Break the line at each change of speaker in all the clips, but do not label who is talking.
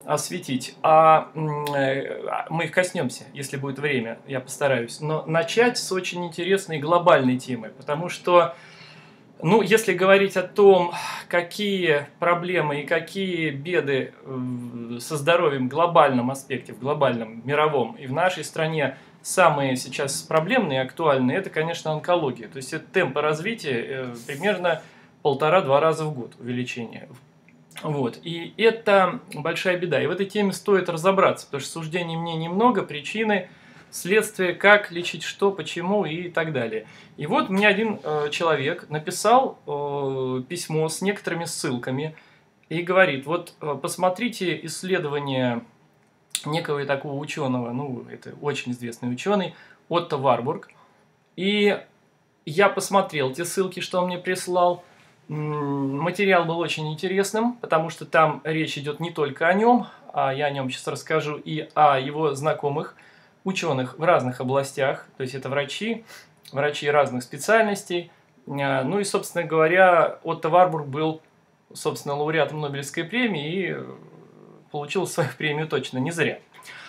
осветить, мы их коснемся, если будет время, я постараюсь. Но начать с очень интересной глобальной темы, потому что, ну, если говорить о том, какие проблемы и какие беды со здоровьем в глобальном аспекте, в глобальном, мировом и в нашей стране самые сейчас проблемные и актуальные, это, конечно, онкология. То есть это темпы развития примерно 1,5-2 раза в год увеличение. Вот. И это большая беда. И в этой теме стоит разобраться, потому что суждений мне немного, причины, следствие, как лечить что, почему и так далее. И вот мне один человек написал письмо с некоторыми ссылками и говорит, вот посмотрите исследование некого такого ученого, ну это очень известный ученый, Отто Варбург. И я посмотрел те ссылки, что он мне прислал. Материал был очень интересным, потому что там речь идет не только о нем, а я о нем сейчас расскажу, и о его знакомых ученых в разных областях, то есть это врачи разных специальностей. Ну и, собственно говоря, Отто Варбург был, собственно, лауреатом Нобелевской премии и получил свою премию точно не зря.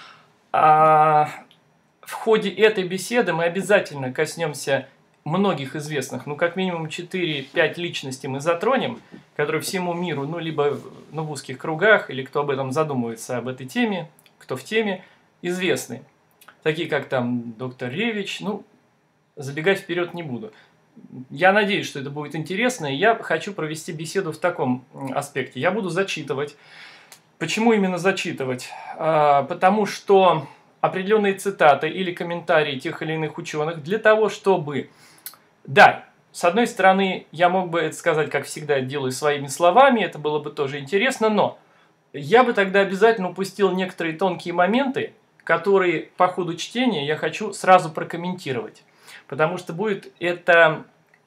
В ходе этой беседы мы обязательно коснемся многих известных, ну как минимум 4-5 личностей мы затронем, которые всему миру, ну либо в узких кругах, или кто об этом задумывается, об этой теме, кто в теме, известны. Такие как там доктор Ревич, ну забегать вперед не буду. Я надеюсь, что это будет интересно, и я хочу провести беседу в таком аспекте. Я буду зачитывать. Почему именно зачитывать? Потому что определенные цитаты или комментарии тех или иных ученых для того, чтобы... Да, с одной стороны, я мог бы это сказать, как всегда, делаю своими словами, это было бы тоже интересно, но я бы тогда обязательно упустил некоторые тонкие моменты, которые по ходу чтения я хочу сразу прокомментировать. Потому что будет это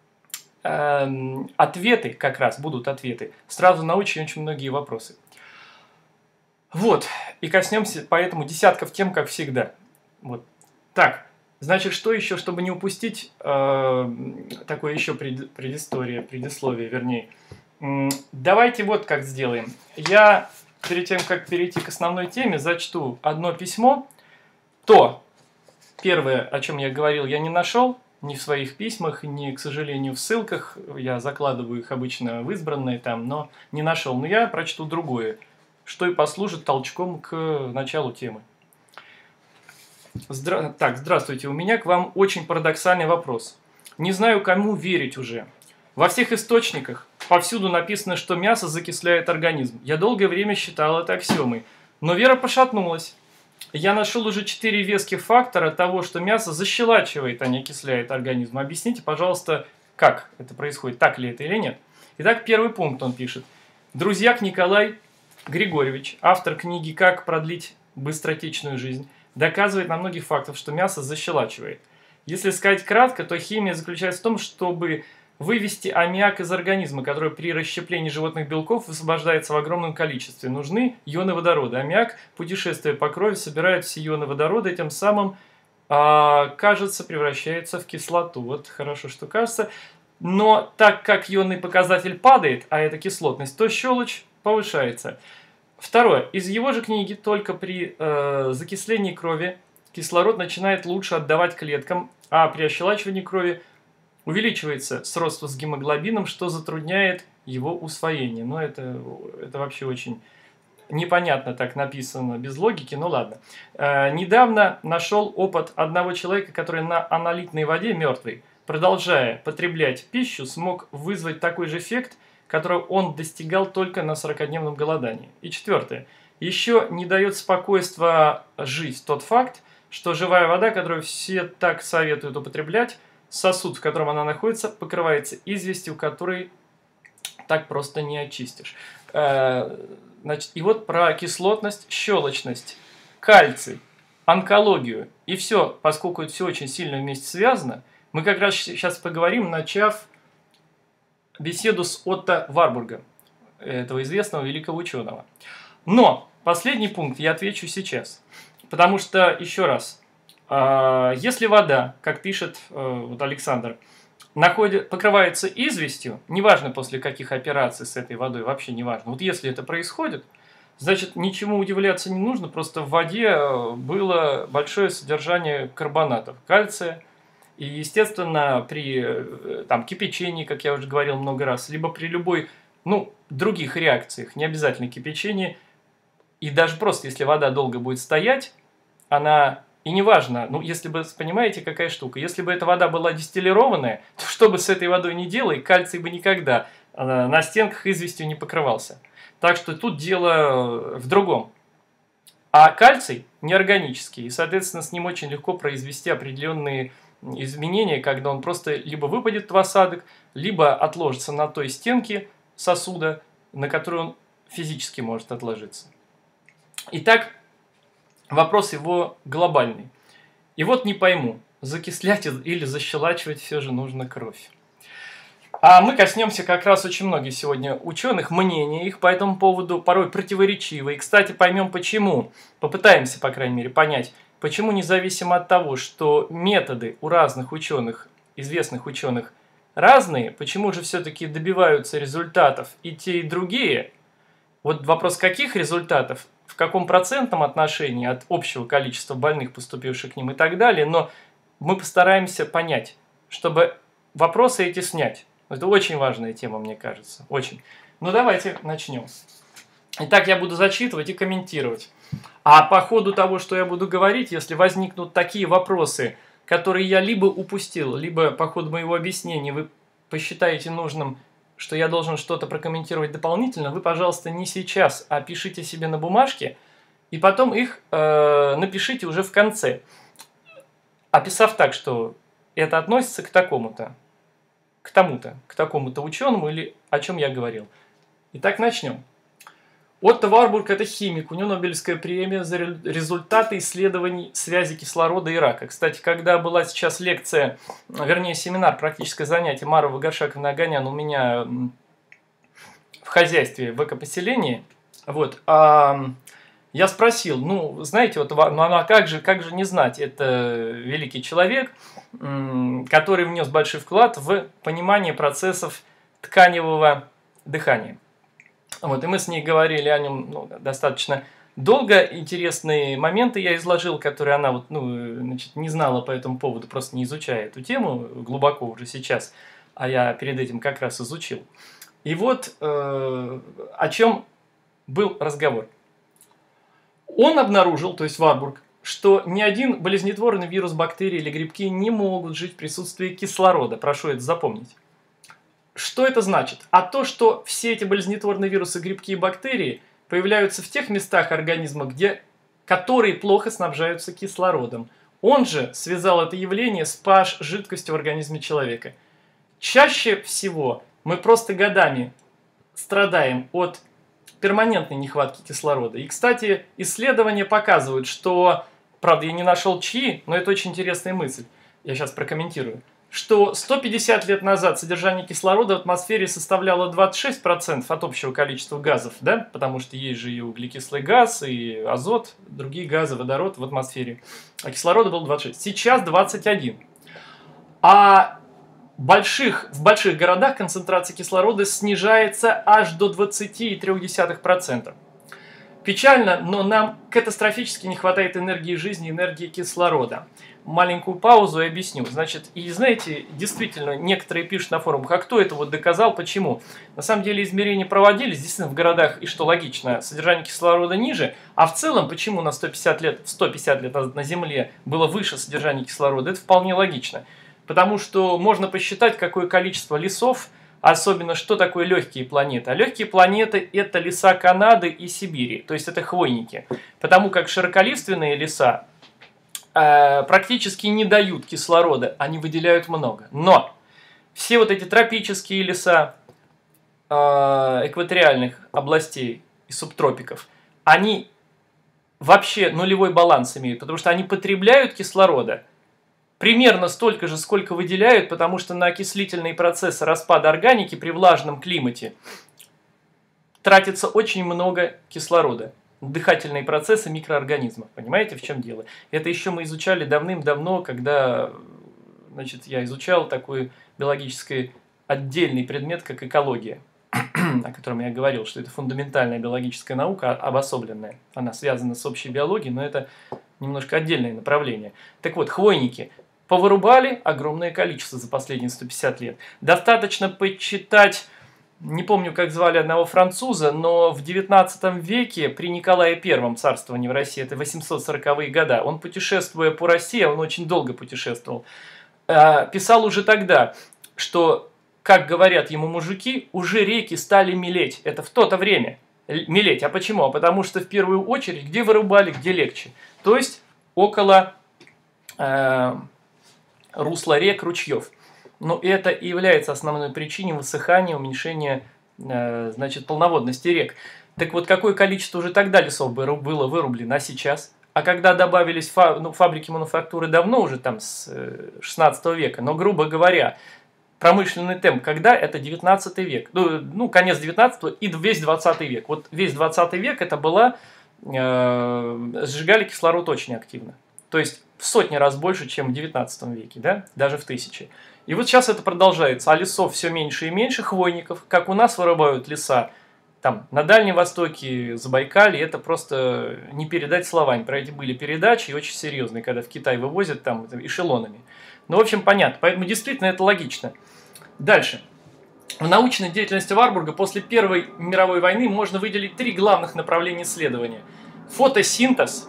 ответы, как раз будут ответы, сразу на очень-очень многие вопросы. Вот, и коснемся поэтому десятков тем, как всегда. Вот. Так, значит, что еще, чтобы не упустить такое еще предисловие, вернее. Давайте вот как сделаем. Я перед тем, как перейти к основной теме, зачту одно письмо. То, первое, о чем я говорил, я не нашел ни в своих письмах, ни, к сожалению, в ссылках. Я закладываю их обычно в избранные там, но не нашел. Но я прочту другое, что и послужит толчком к началу темы. Так, здравствуйте, у меня к вам очень парадоксальный вопрос. Не знаю, кому верить уже. Во всех источниках повсюду написано, что мясо закисляет организм. Я долгое время считал это аксиомой, но вера пошатнулась. Я нашел уже 4 веских фактора того, что мясо защелачивает, а не окисляет организм. Объясните, пожалуйста, как это происходит, так ли это или нет. Итак, первый пункт он пишет. Друзьяк Николай Григорьевич, автор книги «Как продлить быстротечную жизнь», доказывает на многих фактах, что мясо защелачивает. Если сказать кратко, то химия заключается в том, чтобы вывести аммиак из организма, который при расщеплении животных белков высвобождается в огромном количестве. Нужны ионы водорода. Аммиак, путешествуя по крови, собирает все ионы водорода и тем самым, кажется, превращается в кислоту. Вот хорошо, что кажется. Но так как ионный показатель падает, а это кислотность, то щелочь повышается. Второе. Из его же книги только при закислении крови кислород начинает лучше отдавать клеткам, а при ощелачивании крови увеличивается сродство с гемоглобином, что затрудняет его усвоение. Но это вообще очень непонятно так написано, без логики, ну ладно. Недавно нашел опыт одного человека, который на аналитной воде, мертвый, продолжая потреблять пищу, смог вызвать такой же эффект, которого он достигал только на 40-дневном голодании. И четвертое. Еще не дает спокойства жить тот факт, что живая вода, которую все так советуют употреблять, сосуд, в котором она находится, покрывается известью, которой так просто не очистишь. Значит, и вот про кислотность, щелочность, кальций, онкологию и все, поскольку это все очень сильно вместе связано, мы как раз сейчас поговорим, начав беседу с Отто Варбургом, этого известного великого ученого. Но последний пункт я отвечу сейчас. Потому что, еще раз, если вода, как пишет вот Александр, покрывается известью, неважно после каких операций с этой водой, вообще неважно, вот если это происходит, Значит, ничему удивляться не нужно, просто в воде было большое содержание карбонатов, кальция. И, естественно, при там, кипячении, как я уже говорил много раз, либо при любой, ну, других реакциях, не обязательно кипячении, и даже просто если вода долго будет стоять, она, и неважно, ну, если бы, понимаете, какая штука, если бы эта вода была дистиллированная, то что бы с этой водой ни делай, кальций бы никогда на стенках известью не покрывался. Так что тут дело в другом. А кальций неорганический, и, соответственно, с ним очень легко произвести определенные изменения, когда он просто либо выпадет в осадок, либо отложится на той стенке сосуда, на которую он физически может отложиться. Итак, вопрос его глобальный. И вот не пойму, закислять или защелачивать все же нужно кровь. А мы коснемся как раз очень многих сегодня ученых, мнения их по этому поводу порой противоречивые. И, кстати, поймем почему. Попытаемся, по крайней мере, понять, почему независимо от того, что методы у разных ученых, известных ученых, разные, почему же все-таки добиваются результатов и те, и другие. Вот вопрос, каких результатов, в каком процентном отношении от общего количества больных, поступивших к ним и так далее, но мы постараемся понять, чтобы вопросы эти снять. Это очень важная тема, мне кажется. Очень. Ну, давайте начнем. Итак, я буду зачитывать и комментировать. А по ходу того, что я буду говорить, если возникнут такие вопросы, которые я либо упустил, либо по ходу моего объяснения вы посчитаете нужным, что я должен что-то прокомментировать дополнительно, вы, пожалуйста, не сейчас, а пишите себе на бумажке, и потом их напишите уже в конце, описав так, что это относится к такому-то, к тому-то, к такому-то ученому или о чем я говорил. Итак, начнем. Отто Варбург – это химик, у него Нобелевская премия за результаты исследований связи кислорода и рака. Кстати, когда была сейчас лекция, вернее семинар, практическое занятие Марова, Горшаков, Оганян у меня в хозяйстве, в экопоселении, вот, я спросил, ну, знаете, вот, ну, а как же не знать, это великий человек, который внес большой вклад в понимание процессов тканевого дыхания. Вот, и мы с ней говорили о нем достаточно долго. Интересные моменты я изложил, которые она вот, значит, не знала по этому поводу, просто не изучая эту тему глубоко уже сейчас, а я перед этим как раз изучил. И вот о чем был разговор. Он обнаружил, то есть Варбург, что ни один болезнетворный вирус, бактерии или грибки не могут жить в присутствии кислорода. Прошу это запомнить. Что это значит? А то, что все эти болезнетворные вирусы, грибки и бактерии появляются в тех местах организма, которые плохо снабжаются кислородом. Он же связал это явление с pH жидкостью в организме человека. Чаще всего мы просто годами страдаем от перманентной нехватки кислорода. И, кстати, исследования показывают, что, правда, я не нашел чьи, но это очень интересная мысль, я сейчас прокомментирую, что 150 лет назад содержание кислорода в атмосфере составляло 26% от общего количества газов, да, потому что есть же и углекислый газ, и азот, другие газы, водород в атмосфере, а кислорода было 26%. Сейчас 21%. А в больших городах концентрация кислорода снижается аж до 20,3%. Печально, но нам катастрофически не хватает энергии жизни, энергии кислорода. Маленькую паузу и объясню. Значит, и знаете, действительно, некоторые пишут на форумах, а кто это вот доказал, почему? На самом деле измерения проводились, действительно, в городах, и что логично, содержание кислорода ниже, а в целом, почему на 150 лет на Земле было выше содержание кислорода, это вполне логично. Потому что можно посчитать, какое количество лесов, особенно что такое легкие планеты. А легкие планеты – это леса Канады и Сибири, то есть это хвойники. Потому как широколиственные леса практически не дают кислорода, они выделяют много. Но все вот эти тропические леса экваториальных областей и субтропиков, они вообще нулевой баланс имеют, потому что они потребляют кислорода примерно столько же, сколько выделяют, потому что на окислительные процессы распада органики при влажном климате тратится очень много кислорода. Дыхательные процессы микроорганизмов. Понимаете, в чем дело? Это еще мы изучали давным-давно, когда, значит, я изучал такой биологический отдельный предмет, как экология. о котором я говорил, что это фундаментальная биологическая наука, обособленная. Она связана с общей биологией, но это немножко отдельное направление. Так вот, хвойники повырубали огромное количество за последние 150 лет. Достаточно почитать, не помню, как звали одного француза, но в 19 веке при Николае I царствовании в России, это 840-е годы, он, путешествуя по России, он очень долго путешествовал, писал уже тогда, что, как говорят ему мужики, уже реки стали мелеть. Это в то-то время. Мелеть. А почему? А потому что в первую очередь, где вырубали, где легче. То есть около русла рек, ручьев. Но это и является основной причиной высыхания, уменьшения значит, полноводности рек. Так вот, какое количество уже тогда лесов было вырублено, а сейчас? А когда добавились фабрики мануфактуры давно уже, там, с 16 века, но, грубо говоря, промышленный темп, когда? Это 19 век. Ну, конец 19 и весь 20 век. Вот весь 20 век это было, сжигали кислород очень активно. То есть в сотни раз больше, чем в 19 веке, да? Даже в 1000. И вот сейчас это продолжается, а лесов все меньше и меньше, хвойников. Как у нас вырубают леса, там, на Дальнем Востоке, Забайкалье, это просто не передать словами. Про эти были передачи, и очень серьезные, когда в Китай вывозят там эшелонами. Ну, в общем, понятно. Поэтому действительно это логично. Дальше. В научной деятельности Варбурга после Первой мировой войны можно выделить 3 главных направления исследования. Фотосинтез,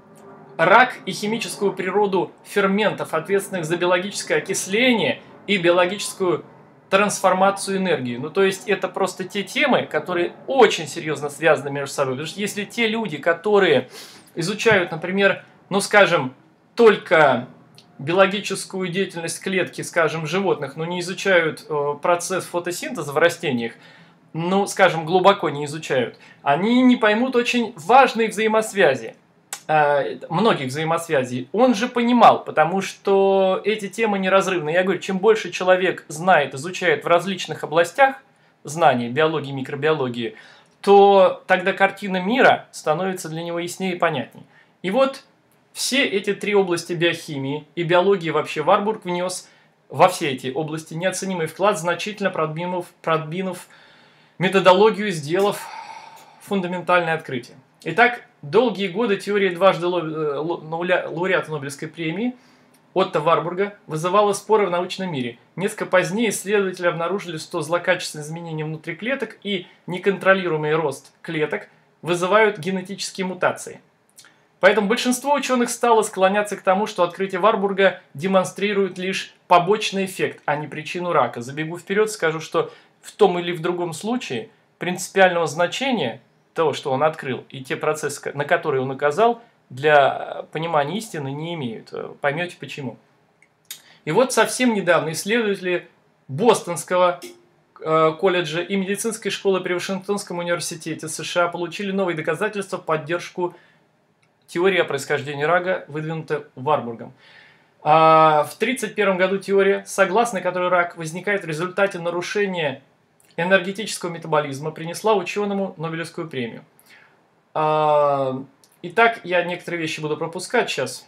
рак и химическую природу ферментов, ответственных за биологическое окисление и биологическую трансформацию энергии. Ну, то есть, это просто те темы, которые очень серьезно связаны между собой. Потому что если те люди, которые изучают, например, ну, скажем, только биологическую деятельность клетки, скажем, животных, но не изучают процесс фотосинтеза в растениях, ну, скажем, глубоко не изучают, они не поймут очень важные взаимосвязи. Многих взаимосвязей. Он же понимал, потому что эти темы неразрывны. Я говорю, чем больше человек знает, изучает в различных областях знаний, биологии, микробиологии, то тогда картина мира становится для него яснее и понятнее. И вот все эти 3 области биохимии и биологии вообще Варбург внес во все эти области неоценимый вклад, значительно продвинув методологию, сделав фундаментальное открытие. Итак, долгие годы теория дважды лауреата Нобелевской премии Отто Варбурга вызывала споры в научном мире. Несколько позднее исследователи обнаружили, что злокачественные изменения внутри клеток и неконтролируемый рост клеток вызывают генетические мутации. Поэтому большинство ученых стало склоняться к тому, что открытие Варбурга демонстрирует лишь побочный эффект, а не причину рака. Забегу вперед, скажу, что в том или в другом случае принципиального значения того, что он открыл, и те процессы, на которые он указал, для понимания истины не имеют. Поймете почему. И вот совсем недавно исследователи Бостонского колледжа и медицинской школы при Вашингтонском университете США получили новые доказательства в поддержку теории о происхождении рака, выдвинутой Варбургом. В 1931 году теория, согласно которой рак возникает в результате нарушения энергетического метаболизма, принесла ученому Нобелевскую премию. Итак, я некоторые вещи буду пропускать сейчас.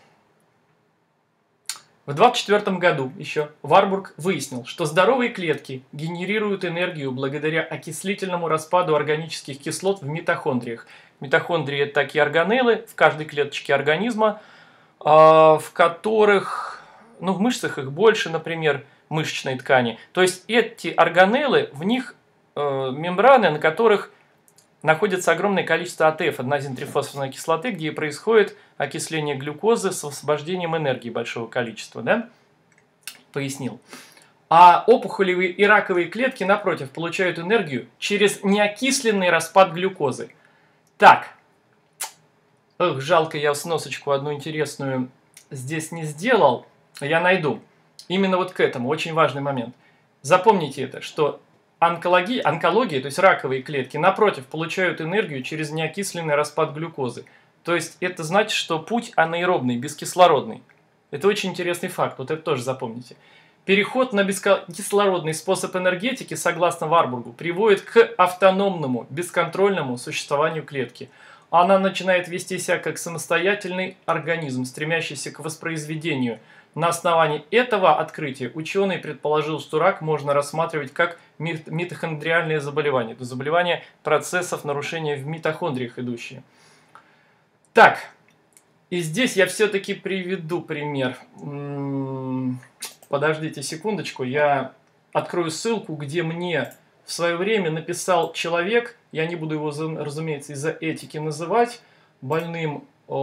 В 1924 году еще Варбург выяснил, что здоровые клетки генерируют энергию благодаря окислительному распаду органических кислот в митохондриях. Митохондрии – это такие органеллы в каждой клеточке организма, в которых, ну, в мышцах их больше, например, мышечной ткани. То есть эти органеллы, в них мембраны, на которых находится огромное количество АТФ, аденозин-трифосфорной кислоты, где и происходит окисление глюкозы с освобождением энергии большого количества. Да? Пояснил. А опухолевые и раковые клетки, напротив, получают энергию через неокисленный распад глюкозы. Так, жалко, я сносочку одну интересную здесь не сделал, я найду. Именно вот к этому, очень важный момент. Запомните это, что онкология, то есть раковые клетки, напротив, получают энергию через неокисленный распад глюкозы. То есть это значит, что путь анаэробный, бескислородный. Это очень интересный факт, вот это тоже запомните. Переход на бескислородный способ энергетики, согласно Варбургу, приводит к автономному, бесконтрольному существованию клетки. Она начинает вести себя как самостоятельный организм, стремящийся к воспроизведению. На основании этого открытия ученый предположил, что рак можно рассматривать как митохондриальные заболевания. Это заболевания процессов нарушения в митохондриях идущие. Так, и здесь я все-таки приведу пример. Подождите секундочку, я открою ссылку, где мне в свое время написал человек, я не буду его, разумеется, из-за этики называть, больным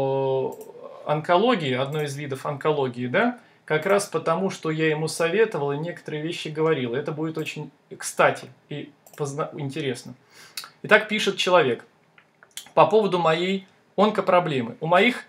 онкологии, одной из видов онкологии, да, как раз потому, что я ему советовал и некоторые вещи говорил. Это будет очень кстати и интересно. Итак, пишет человек по поводу моей онкопроблемы. У моих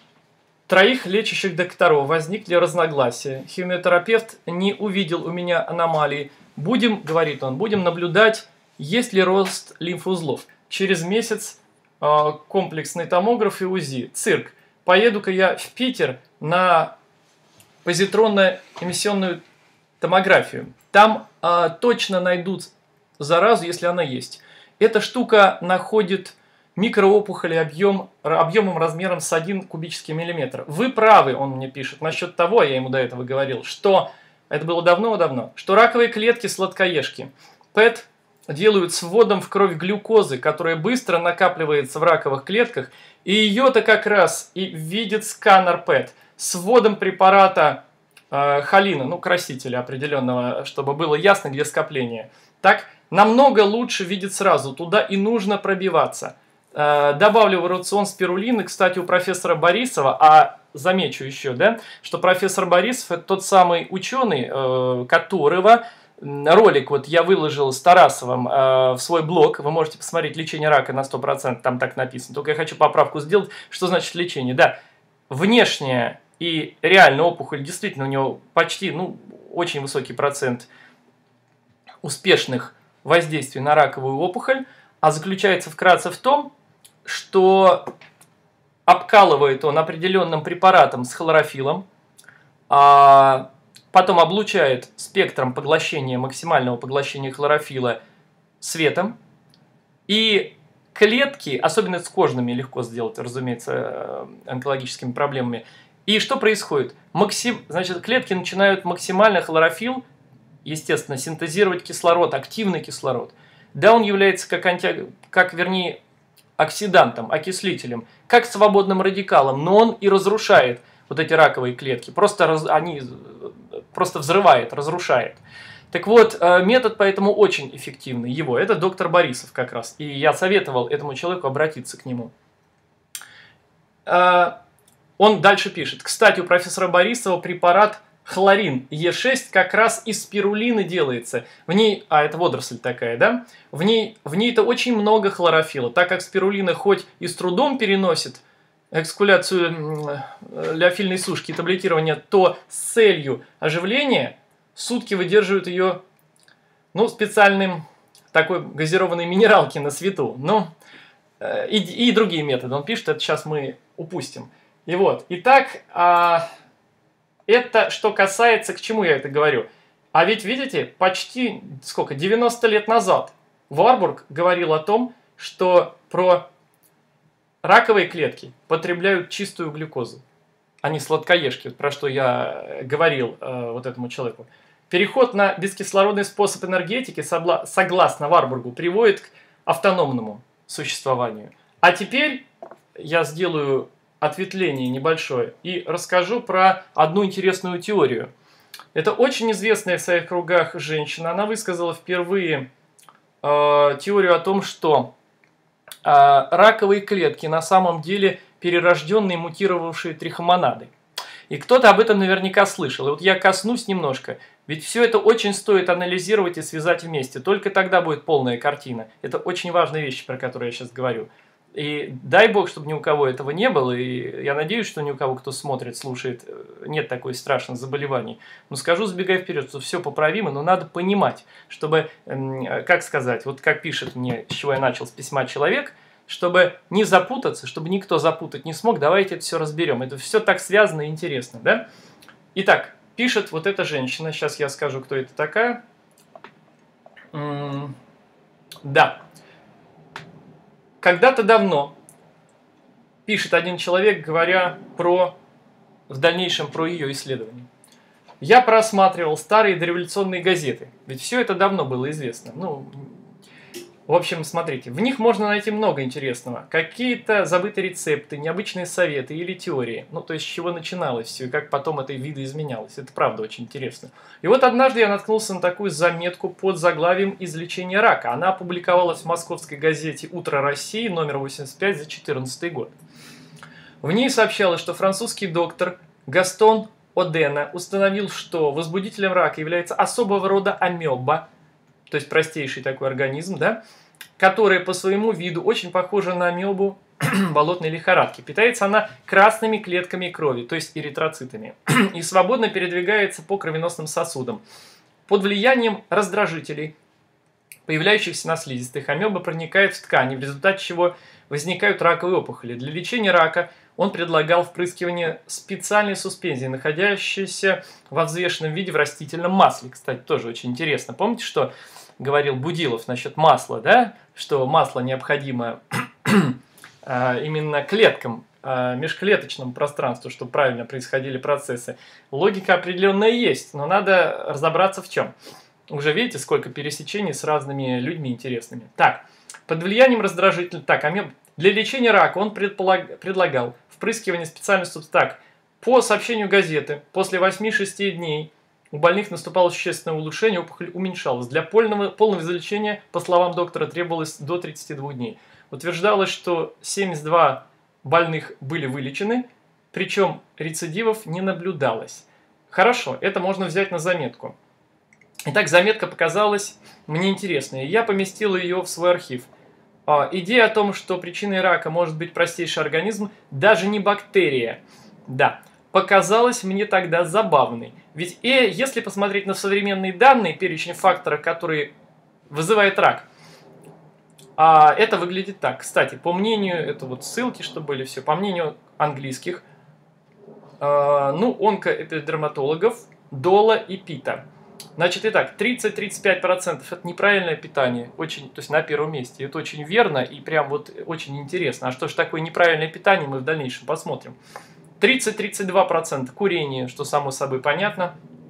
3 лечащих докторов возникли разногласия. Химиотерапевт не увидел у меня аномалии. Будем, говорит он, будем наблюдать, есть ли рост лимфоузлов. Через месяц комплексный томограф и УЗИ. Цирк. Поеду-ка я в Питер на позитронно-эмиссионную томографию. Там точно найдут заразу, если она есть. Эта штука находит микроопухоли объемом размером с 1 кубический миллиметр. Вы правы, он мне пишет, насчет того, я ему до этого говорил, что, это было давно-давно, что раковые клетки сладкоежки. ПЭТ делают с вводом в кровь глюкозы, которая быстро накапливается в раковых клетках, и ее-то как раз и видит сканер ПЭТ с вводом препарата холина, ну красителя определенного, чтобы было ясно, где скопление. Так намного лучше видит сразу, туда и нужно пробиваться. Добавлю в рацион спирулины, кстати, у профессора Борисова, а замечу еще, да, что профессор Борисов это тот самый ученый, которого ролик вот я выложил с Тарасовым в свой блог, вы можете посмотреть «Лечение рака на 100%», там так написано, только я хочу поправку сделать, что значит лечение, да, внешняя и реальная опухоль, действительно у него почти, ну, очень высокий процент успешных воздействий на раковую опухоль, а заключается вкратце в том, что обкалывает он определенным препаратом с хлорофиллом, потом облучает спектром поглощения, максимального поглощения хлорофилла светом, и клетки, особенно с кожными легко сделать, разумеется, онкологическими проблемами. И что происходит? Значит, клетки начинают максимально хлорофилл, естественно, синтезировать кислород, активный кислород. Да, он является вернее, оксидантом, окислителем, как свободным радикалом, но он и разрушает вот эти раковые клетки, они просто взрывает, разрушает. Так вот, метод поэтому очень эффективный его, это доктор Борисов как раз, и я советовал этому человеку обратиться к нему. Он дальше пишет, кстати, у профессора Борисова препарат хлорин Е6 как раз из спирулины делается. В ней, это водоросль такая, да? В ней-то очень много хлорофилла, так как спирулина хоть и с трудом переносит экскуляцию леофильной сушки и таблетирование, то с целью оживления сутки выдерживают ее, ну, специальным такой газированной минералки на свету. Ну, и другие методы. Он пишет, это сейчас мы упустим. И вот, итак, это что касается, к чему я это говорю. А ведь, видите, почти, 90 лет назад Варбург говорил о том, что про раковые клетки потребляют чистую глюкозу, а не сладкоежки, про что я говорил вот этому человеку. Переход на бескислородный способ энергетики, согласно Варбургу, приводит к автономному существованию. А теперь я сделаю ответвление небольшое и расскажу про одну интересную теорию. Это очень известная в своих кругах женщина. Она высказала впервые теорию о том, что раковые клетки на самом деле перерожденные мутировавшие трихомонады. И кто-то об этом наверняка слышал. И вот я коснусь немножко. Ведь все это очень стоит анализировать и связать вместе. Только тогда будет полная картина. Это очень важная вещь, про которую я сейчас говорю. И дай бог, чтобы ни у кого этого не было. И я надеюсь, что ни у кого, кто смотрит, слушает, нет такой страшных заболеваний. Но скажу, сбегая вперед, что все поправимо, но надо понимать, чтобы, как сказать, вот как пишет мне, с чего я начал, с письма человек, чтобы не запутаться, чтобы никто запутать не смог, давайте это все разберем. Это все так связано и интересно, да? Итак, пишет вот эта женщина, сейчас я скажу, кто это такая. Да. Когда-то давно, пишет один человек, говоря в дальнейшем про ее исследование. Я просматривал старые дореволюционные газеты, ведь все это давно было известно. Ну, в общем, смотрите, в них можно найти много интересного. Какие-то забытые рецепты, необычные советы или теории. Ну, то есть, с чего начиналось все, и как потом это видоизменялось. Это правда очень интересно. И вот однажды я наткнулся на такую заметку под заглавием «Излечение рака». Она опубликовалась в московской газете «Утро России», номер 85 за 2014 год. В ней сообщалось, что французский доктор Гастон Одена установил, что возбудителем рака является особого рода амеба, то есть простейший такой организм, да, которая по своему виду очень похожа на амебу болотной лихорадки. Питается она красными клетками крови, то есть эритроцитами, и свободно передвигается по кровеносным сосудам. Под влиянием раздражителей, появляющихся на слизистых, амеба проникает в ткани, в результате чего возникают раковые опухоли. Для лечения рака он предлагал впрыскивание специальной суспензии, находящейся во взвешенном виде в растительном масле. Кстати, тоже очень интересно. Помните, что говорил Будилов насчет масла, да? Что масло необходимо именно клеткам, межклеточному пространству, чтобы правильно происходили процессы. Логика определенная есть, но надо разобраться в чем. Уже видите, сколько пересечений с разными людьми интересными. Так, под влиянием раздражителя, для лечения рака он предлагал впрыскивание специальной субстанции. Так, по сообщению газеты, после 8-6 дней у больных наступало существенное улучшение, опухоль уменьшалась. Для полного излечения, по словам доктора, требовалось до 32 дней. Утверждалось, что 72 больных были вылечены, причем рецидивов не наблюдалось. Хорошо, это можно взять на заметку. Итак, заметка показалась мне интересной, и я поместил ее в свой архив. Идея о том, что причиной рака может быть простейший организм, даже не бактерия, да, показалась мне тогда забавной. Ведь если посмотреть на современные данные, перечень факторов, которые вызывают рак, это выглядит так. Кстати, по мнению, это вот ссылки, что были все, по мнению английских, онкоэпидерматологов Дола и Пита. Значит, итак, 30-35% это неправильное питание, то есть на первом месте. Это очень верно и прям вот очень интересно. А что же такое неправильное питание, мы в дальнейшем посмотрим. 30-32% курение, что само собой понятно.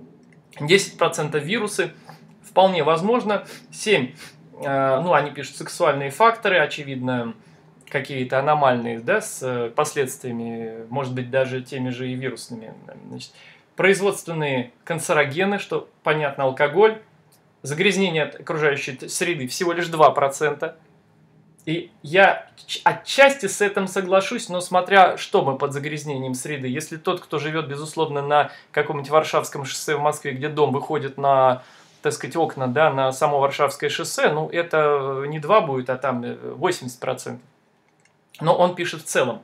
10% вирусы, вполне возможно. 7%, они пишут сексуальные факторы, очевидно, какие-то аномальные, да, с последствиями, может быть, даже теми же и вирусными. Значит, производственные канцерогены, что понятно, алкоголь, загрязнение от окружающей среды всего лишь 2%. И я отчасти с этим соглашусь, но смотря что мы под загрязнением среды. Если тот, кто живет, безусловно, на каком-нибудь Варшавском шоссе в Москве, где дом выходит на, так сказать, окна, да, на само Варшавское шоссе, ну это не 2 будет, а там 80%. Но он пишет в целом.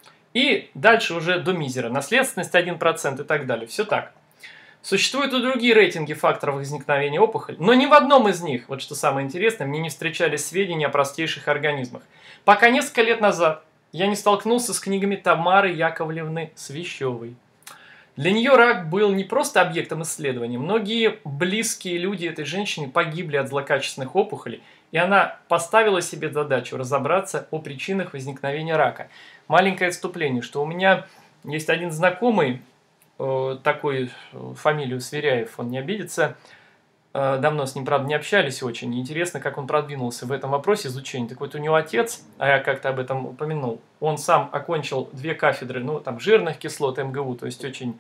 И дальше уже до мизера. Наследственность 1% и так далее. Все так. Существуют и другие рейтинги факторов возникновения опухоли, но ни в одном из них, вот что самое интересное, мне не встречались сведения о простейших организмах. Пока несколько лет назад я не столкнулся с книгами Тамары Яковлевны Свящевой. Для нее рак был не просто объектом исследования. Многие близкие люди этой женщины погибли от злокачественных опухолей, и она поставила себе задачу разобраться о причинах возникновения рака. Маленькое отступление, что у меня есть один знакомый, такой, фамилию Сверяев, он не обидится. Давно с ним, правда, не общались очень. Интересно, как он продвинулся в этом вопросе изучения. Так вот, у него отец, а я как-то об этом упомянул, он сам окончил 2 кафедры, жирных кислот МГУ, то есть очень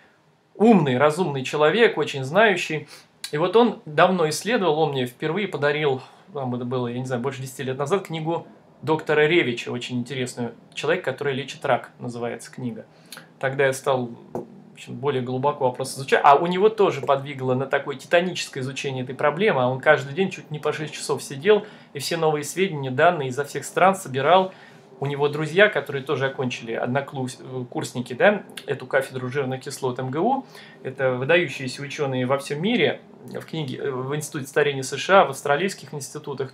умный, разумный человек, очень знающий. И вот он давно исследовал, он мне впервые подарил, это было, я не знаю, больше 10 лет назад, книгу доктора Ревича, очень интересную. «Человек, который лечит рак» называется книга. Тогда я стал более глубоко вопрос изучать. А у него тоже подвигло на такое титаническое изучение этой проблемы. А он каждый день чуть не по 6 часов сидел и все новые сведения, данные изо всех стран собирал. У него друзья, которые тоже окончили, однокурсники, да, эту кафедру жирных кислот МГУ. Это выдающиеся ученые во всем мире, в Институте старения США, в австралийских институтах.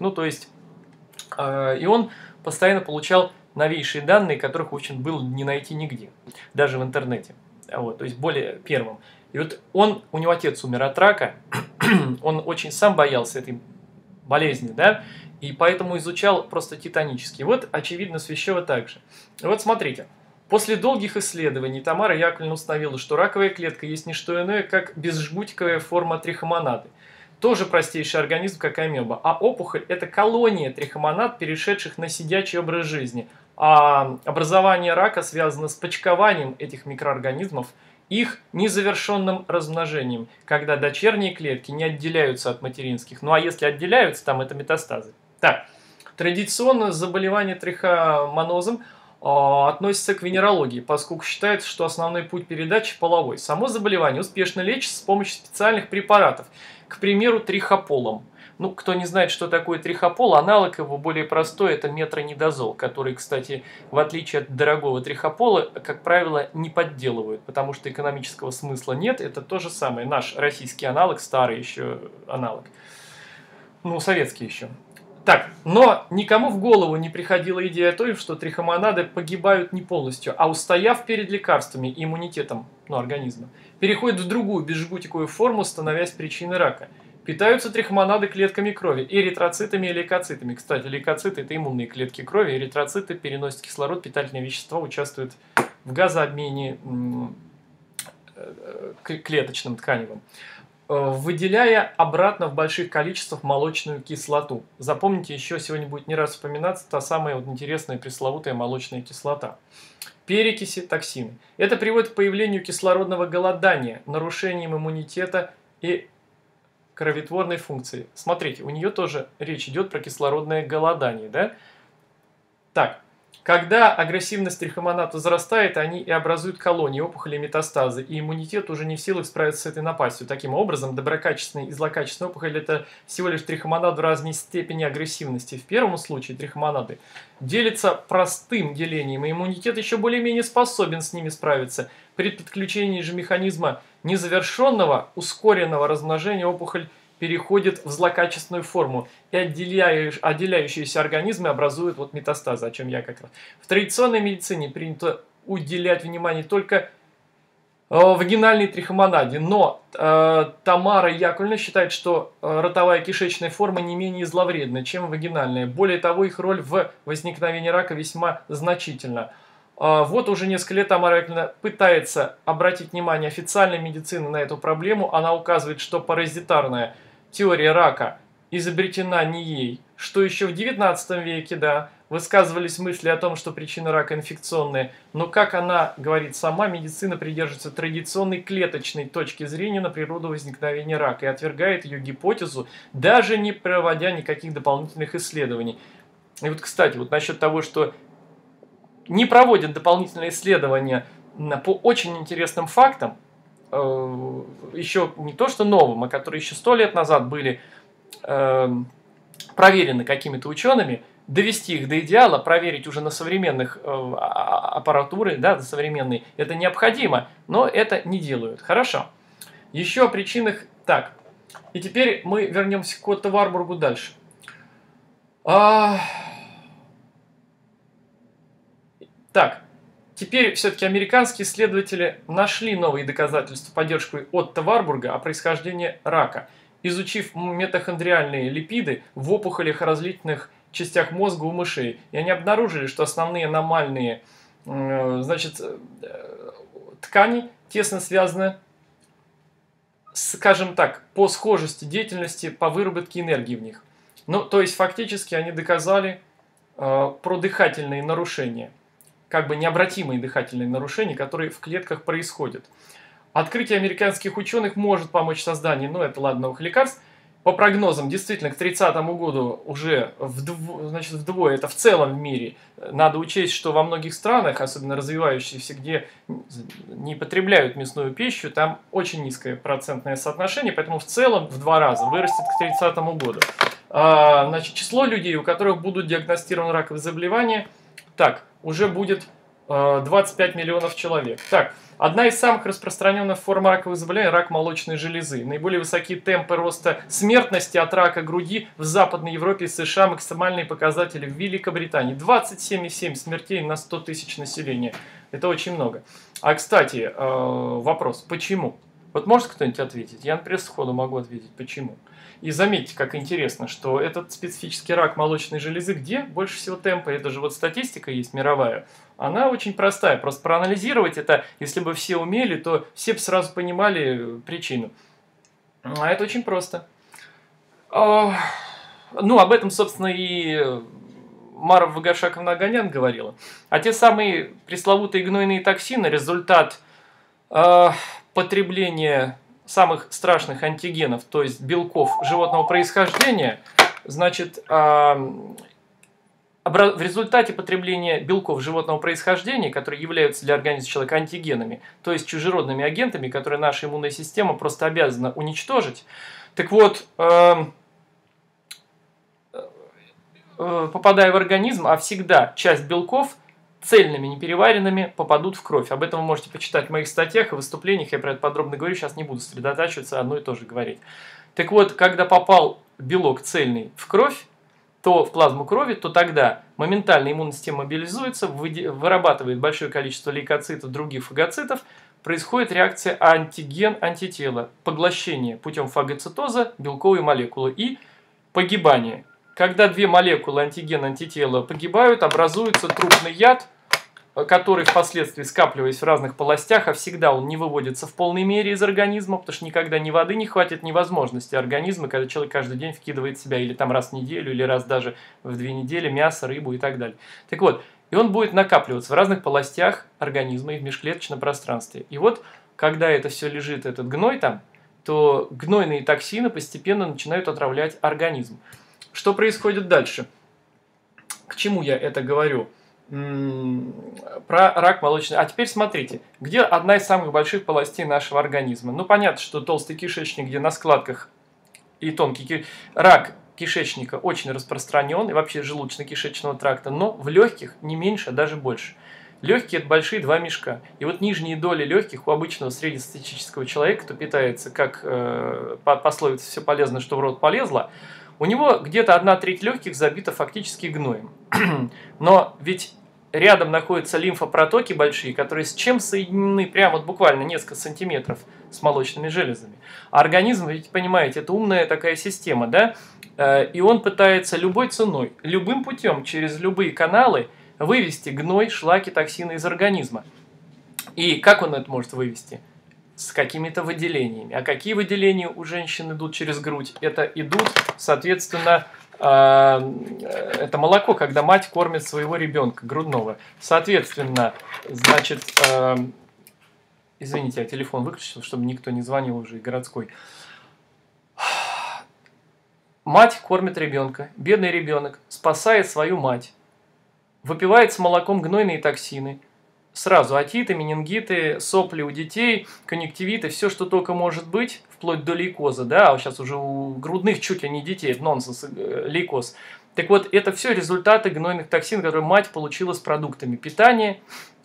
И он постоянно получал новейшие данные, которых, в общем, было не найти нигде, даже в интернете. То есть более первым. И вот у него отец умер от рака, он очень сам боялся этой болезни, да, и поэтому изучал просто титанически. Вот, очевидно, Свящева также. И вот смотрите, После долгих исследований Тамара Яковлевна установила, что раковая клетка есть не что иное, как безжгутиковая форма трихомонады. Тоже простейший организм, как амеба. А опухоль – это колония трихомонад, перешедших на сидячий образ жизни. А образование рака связано с почкованием этих микроорганизмов, их незавершенным размножением, когда дочерние клетки не отделяются от материнских. Ну а если отделяются, там это метастазы. Так, традиционно заболевание трихомонозом относится к венерологии, поскольку считается, что основной путь передачи половой. Само заболевание успешно лечится с помощью специальных препаратов, к примеру, трихополом. Ну, кто не знает, что такое трихопол, аналог его более простой – это метронидозол, который, кстати, в отличие от дорогого трихопола, как правило, не подделывают, потому что экономического смысла нет. Это то же самое, наш российский аналог, старый еще аналог, ну, советский еще. Так, но никому в голову не приходила идея о том, что трихомонады погибают не полностью, а устояв перед лекарствами и иммунитетом организма, переходят в другую безжгутиковую форму, становясь причиной рака. Питаются трихомонады клетками крови, эритроцитами и лейкоцитами. Кстати, лейкоциты – это иммунные клетки крови, эритроциты переносят кислород, питательные вещества, участвуют в газообмене клеточным тканевым, выделяя обратно в больших количествах молочную кислоту. Запомните, еще сегодня будет не раз вспоминаться та самая интересная пресловутая молочная кислота. Перекиси, токсины. Это приводит к появлению кислородного голодания, нарушением иммунитета и кроветворной функции. Смотрите, у нее тоже речь идет про кислородное голодание, да? Так, когда агрессивность трихомонад возрастает, они и образуют колонии, опухоли, метастазы, и иммунитет уже не в силах справиться с этой напастью. Таким образом, доброкачественная и злокачественная опухоль – это всего лишь трихомонад в разной степени агрессивности. В первом случае трихомонады делятся простым делением, и иммунитет еще более-менее способен с ними справиться. При подключении же механизма незавершенного, ускоренного размножения опухоль переходит в злокачественную форму, и отделяющиеся организмы образуют метастазы, о чем я как раз. В традиционной медицине принято уделять внимание только вагинальной трихомонаде, но Тамара Яковлевна считает, что ротовая кишечная форма не менее зловредна, чем вагинальная. Более того, их роль в возникновении рака весьма значительна. Вот уже несколько лет Тамара Яковлевна пытается обратить внимание официальной медицины на эту проблему. Она указывает, что паразитарная теория рака изобретена не ей, что еще в XIX веке, да, высказывались мысли о том, что причина рака инфекционная, но, как она говорит сама, медицина придерживается традиционной клеточной точки зрения на природу возникновения рака и отвергает ее гипотезу, даже не проводя никаких дополнительных исследований. И кстати, насчет того, что не проводят дополнительные исследования по очень интересным фактам, еще не то что новым, а которые еще 100 лет назад были проверены какими-то учеными, довести их до идеала, проверить уже на современных аппаратуре, да, на современной, это необходимо, но это не делают. Хорошо. Еще о причинах. Так, и теперь мы вернемся к Отто Варбургу дальше. Так, теперь все-таки американские исследователи нашли новые доказательства поддержки Отто Варбурга о происхождении рака, изучив митохондриальные липиды в опухолях различных частях мозга у мышей. И они обнаружили, что основные аномальные ткани тесно связаны, скажем так, по схожести деятельности, по выработке энергии в них. Ну, то есть фактически они доказали про дыхательные нарушения, как бы необратимые дыхательные нарушения, которые в клетках происходят. Открытие американских ученых может помочь в создании, новых лекарств. По прогнозам, действительно, к 30 году уже вдвое, это в целом в мире. Надо учесть, что во многих странах, особенно развивающихся, где не потребляют мясную пищу, там очень низкое процентное соотношение, поэтому в целом в 2 раза вырастет к 30 году. Число людей, у которых будут диагностированы раковые заболевания, уже будет 25 миллионов человек. Так, одна из самых распространенных форм раковых заболеваний – рак молочной железы. Наиболее высокие темпы роста смертности от рака груди в Западной Европе и США, максимальные показатели в Великобритании. 27,7 смертей на 100 тысяч населения. Это очень много. А, кстати, вопрос, почему? Может кто-нибудь ответить? Я, например, сходу могу ответить, почему. И заметьте, как интересно, что этот специфический рак молочной железы, где больше всего темпа, это же статистика есть мировая, Она очень простая. Просто проанализировать это, если бы все умели, то все бы сразу понимали причину. А это очень просто. Ну, об этом, собственно, и Мара Вагаршаковна-Аганян говорила. А те самые пресловутые гнойные токсины – результат потребления самых страшных антигенов, то есть белков животного происхождения, значит, в результате потребления белков животного происхождения, которые являются для организма человека антигенами, то есть чужеродными агентами, которые наша иммунная система просто обязана уничтожить. Так вот, попадая в организм, а всегда часть белков цельными, непереваренными попадут в кровь. Об этом вы можете почитать в моих статьях и выступлениях, я про это подробно говорю, сейчас не буду сосредотачиваться, одно и то же говорить. Так вот, когда попал белок цельный в кровь, то в плазму крови, то тогда моментально иммунная система мобилизуется, вырабатывает большое количество лейкоцитов, других фагоцитов, происходит реакция антиген-антитела, поглощение путем фагоцитоза белковой молекулы и погибание. Когда две молекулы антиген-антитела погибают, образуется трупный яд, который впоследствии, скапливаясь в разных полостях, а всегда он не выводится в полной мере из организма, потому что никогда ни воды не хватит, ни возможности организма, когда человек каждый день вкидывает в себя или там раз в неделю, или раз даже в 2 недели мясо, рыбу и так далее. Так вот, и он будет накапливаться в разных полостях организма и в межклеточном пространстве. И вот, когда это все лежит, этот гной там, то гнойные токсины постепенно начинают отравлять организм. Что происходит дальше? К чему я это говорю? Про рак молочной. А теперь смотрите, где одна из самых больших полостей нашего организма. Ну, понятно, что толстый кишечник, где на складках и тонкий рак кишечника очень распространен, и вообще желудочно-кишечного тракта, но в легких не меньше, а даже больше. Легкие – это большие 2 мешка. И вот нижние доли легких у обычного среднестатистического человека, кто питается, как пословица «все полезно, что в рот полезло», у него где-то 1/3 легких забита фактически гноем. Но ведь рядом находятся лимфопротоки большие, которые с чем соединены прямо вот буквально несколько сантиметров с молочными железами. А организм, ведь понимаете, это умная такая система, да? И он пытается любой ценой, любым путем, через любые каналы вывести гной, шлаки, токсины из организма. И как он это может вывести? С какими-то выделениями. А какие выделения у женщин идут через грудь? Это идут, соответственно, это молоко, когда мать кормит своего ребенка грудного. Соответственно, значит, извините, я телефон выключил, чтобы никто не звонил уже, городской. Мать кормит ребенка, бедный ребенок, спасает свою мать, выпивает с молоком гнойные токсины, сразу отиты, менингиты, сопли у детей, конъюнктивиты, все, что только может быть, вплоть до лейкоза, да, а сейчас уже у грудных чуть ли не детей, это нонсенс, лейкоз. Так вот, это все результаты гнойных токсинов, которые мать получила с продуктами питания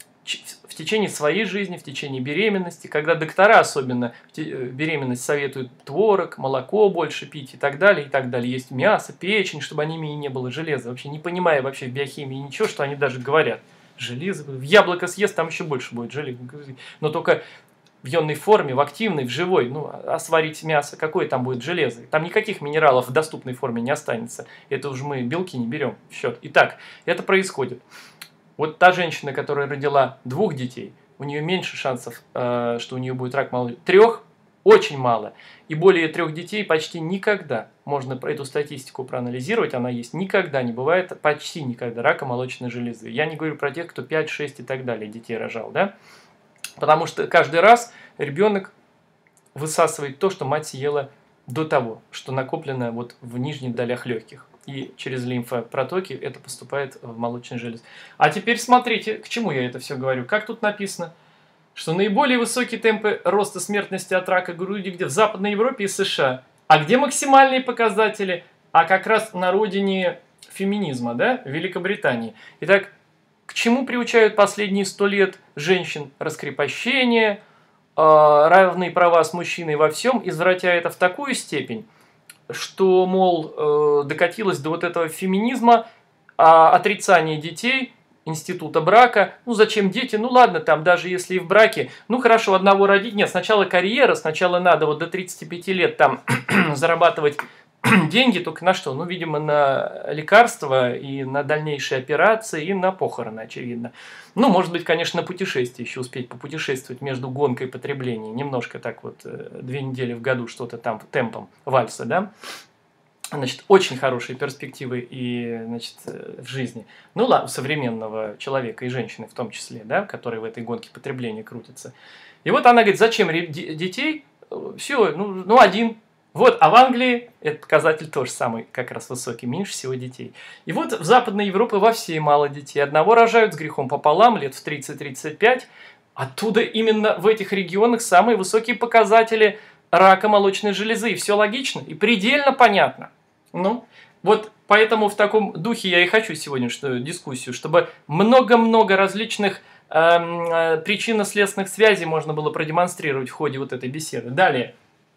в течение своей жизни, в течение беременности, когда доктора особенно беременность советуют творог, молоко больше пить и так далее, есть мясо, печень, чтобы анемии не было, железа, вообще не понимая вообще в биохимии ничего, что они даже говорят. Железо, в яблоко съест, там еще больше будет железа. Но только в ионной форме, в активной, в живой. Ну, а сварить мясо, какое там будет железо? Там никаких минералов в доступной форме не останется. Это уже мы белки не берем в счет. Итак, это происходит. Вот та женщина, которая родила 2 детей, у нее меньше шансов, что у нее будет рак молочной. 3 очень мало. И более 3 детей почти никогда, можно эту статистику проанализировать, она есть, никогда не бывает, почти никогда рака молочной железы. Я не говорю про тех, кто 5, 6 и так далее детей рожал, да? Потому что каждый раз ребенок высасывает то, что мать съела до того, что накоплено вот в нижних долях легких. И через лимфопротоки это поступает в молочную железу. А теперь смотрите, к чему я это все говорю. Как тут написано? Что наиболее высокие темпы роста смертности от рака груди где в Западной Европе и США. А где максимальные показатели? А как раз на родине феминизма, да, в Великобритании. Итак, к чему приучают последние 100 лет женщин? Раскрепощение, равные права с мужчиной во всем, извратя это в такую степень, что, мол, докатилось до вот этого феминизма, отрицания детей, института брака. Ну, зачем дети? Ну, ладно, там, даже если и в браке, ну, хорошо, одного родить. Нет, сначала карьера, сначала надо вот до 35 лет там зарабатывать деньги только на что? Ну, видимо, на лекарства и на дальнейшие операции, и на похороны, очевидно. Ну, может быть, конечно, на путешествие еще успеть попутешествовать между гонкой и потреблением. Немножко так вот 2 недели в году что-то там темпом вальса, да? Значит, очень хорошие перспективы и, значит, в жизни. Ну ладно, у современного человека и женщины в том числе, да, которые в этой гонке потребления крутятся. И вот она говорит, зачем детей? Все, ну один. Вот, а в Англии этот показатель тоже самый, как раз высокий, меньше всего детей. И вот в Западной Европе во всей мало детей. Одного рожают с грехом пополам, лет в 30-35. Оттуда именно в этих регионах самые высокие показатели рака молочной железы. И все логично и предельно понятно. Ну, вот поэтому в таком духе я и хочу сегодняшнюю дискуссию, чтобы много-много различных причинно-следственных связей можно было продемонстрировать в ходе вот этой беседы. Далее.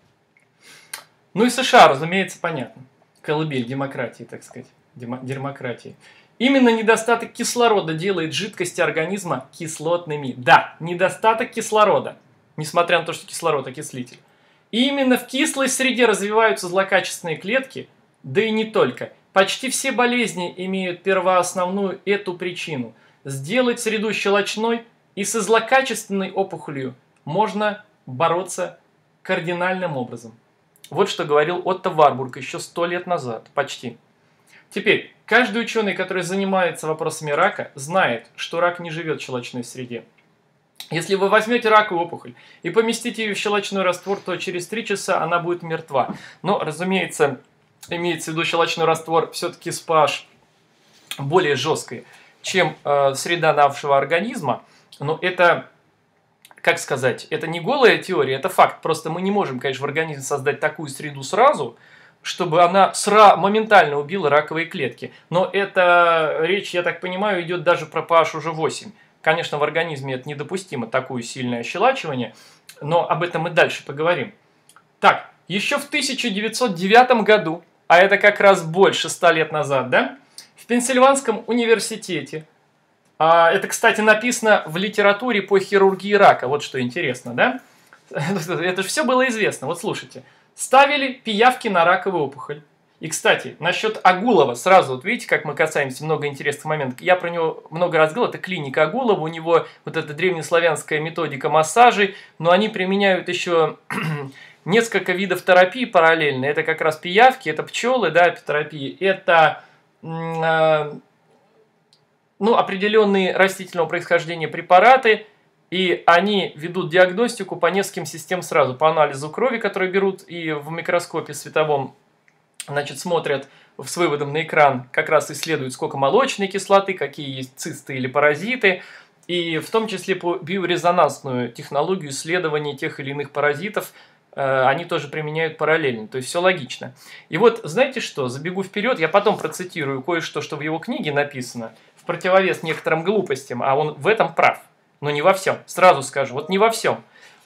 Ну и США, разумеется, понятно. Колыбель демократии, так сказать. Демократии. Именно недостаток кислорода делает жидкости организма кислотными. Да, недостаток кислорода. Несмотря на то, что кислород окислитель. И именно в кислой среде развиваются злокачественные клетки, да и не только. Почти все болезни имеют первоосновную эту причину. Сделать среду щелочной и со злокачественной опухолью можно бороться кардинальным образом. Вот что говорил Отто Варбург еще 100 лет назад, почти. Теперь, каждый ученый, который занимается вопросами рака, знает, что рак не живет в щелочной среде. Если вы возьмете раковую опухоль и поместите ее в щелочной раствор, то через 3 часа она будет мертва. Но, разумеется, имеется в виду щелочной раствор все-таки с pH более жесткой, чем среда нашего организма. Но это, как сказать, это не голая теория, это факт. Просто мы не можем, конечно, в организме создать такую среду сразу, чтобы она моментально убила раковые клетки. Но эта речь, я так понимаю, идет даже про pH уже 8. Конечно, в организме это недопустимо, такое сильное ощелачивание, но об этом мы дальше поговорим. Так, еще в 1909 году, а это как раз больше 100 лет назад, да, в Пенсильванском университете, это, кстати, написано в литературе по хирургии рака, вот что интересно, да, это же все было известно, вот слушайте, ставили пиявки на раковую опухоль. И, кстати, насчет Агулова, сразу, вот видите, как мы касаемся много интересных моментов. Я про него много раз говорил, это клиника Агулова, у него вот эта древнеславянская методика массажей, но они применяют еще несколько видов терапии параллельно. Это как раз пиявки, это пчелы, да, апитерапия, это определенные растительного происхождения препараты, и они ведут диагностику по нескольким системам сразу, по анализу крови, которые берут и в микроскопе световом, значит, смотрят с выводом на экран, как раз исследуют, сколько молочной кислоты, какие есть цисты или паразиты, и в том числе по биорезонансную технологию исследования тех или иных паразитов они тоже применяют параллельно, то есть все логично. И вот, знаете что, забегу вперед, я потом процитирую кое-что, что в его книге написано, в противовес некоторым глупостям, а он в этом прав, но не во всем, сразу скажу, вот не во всем,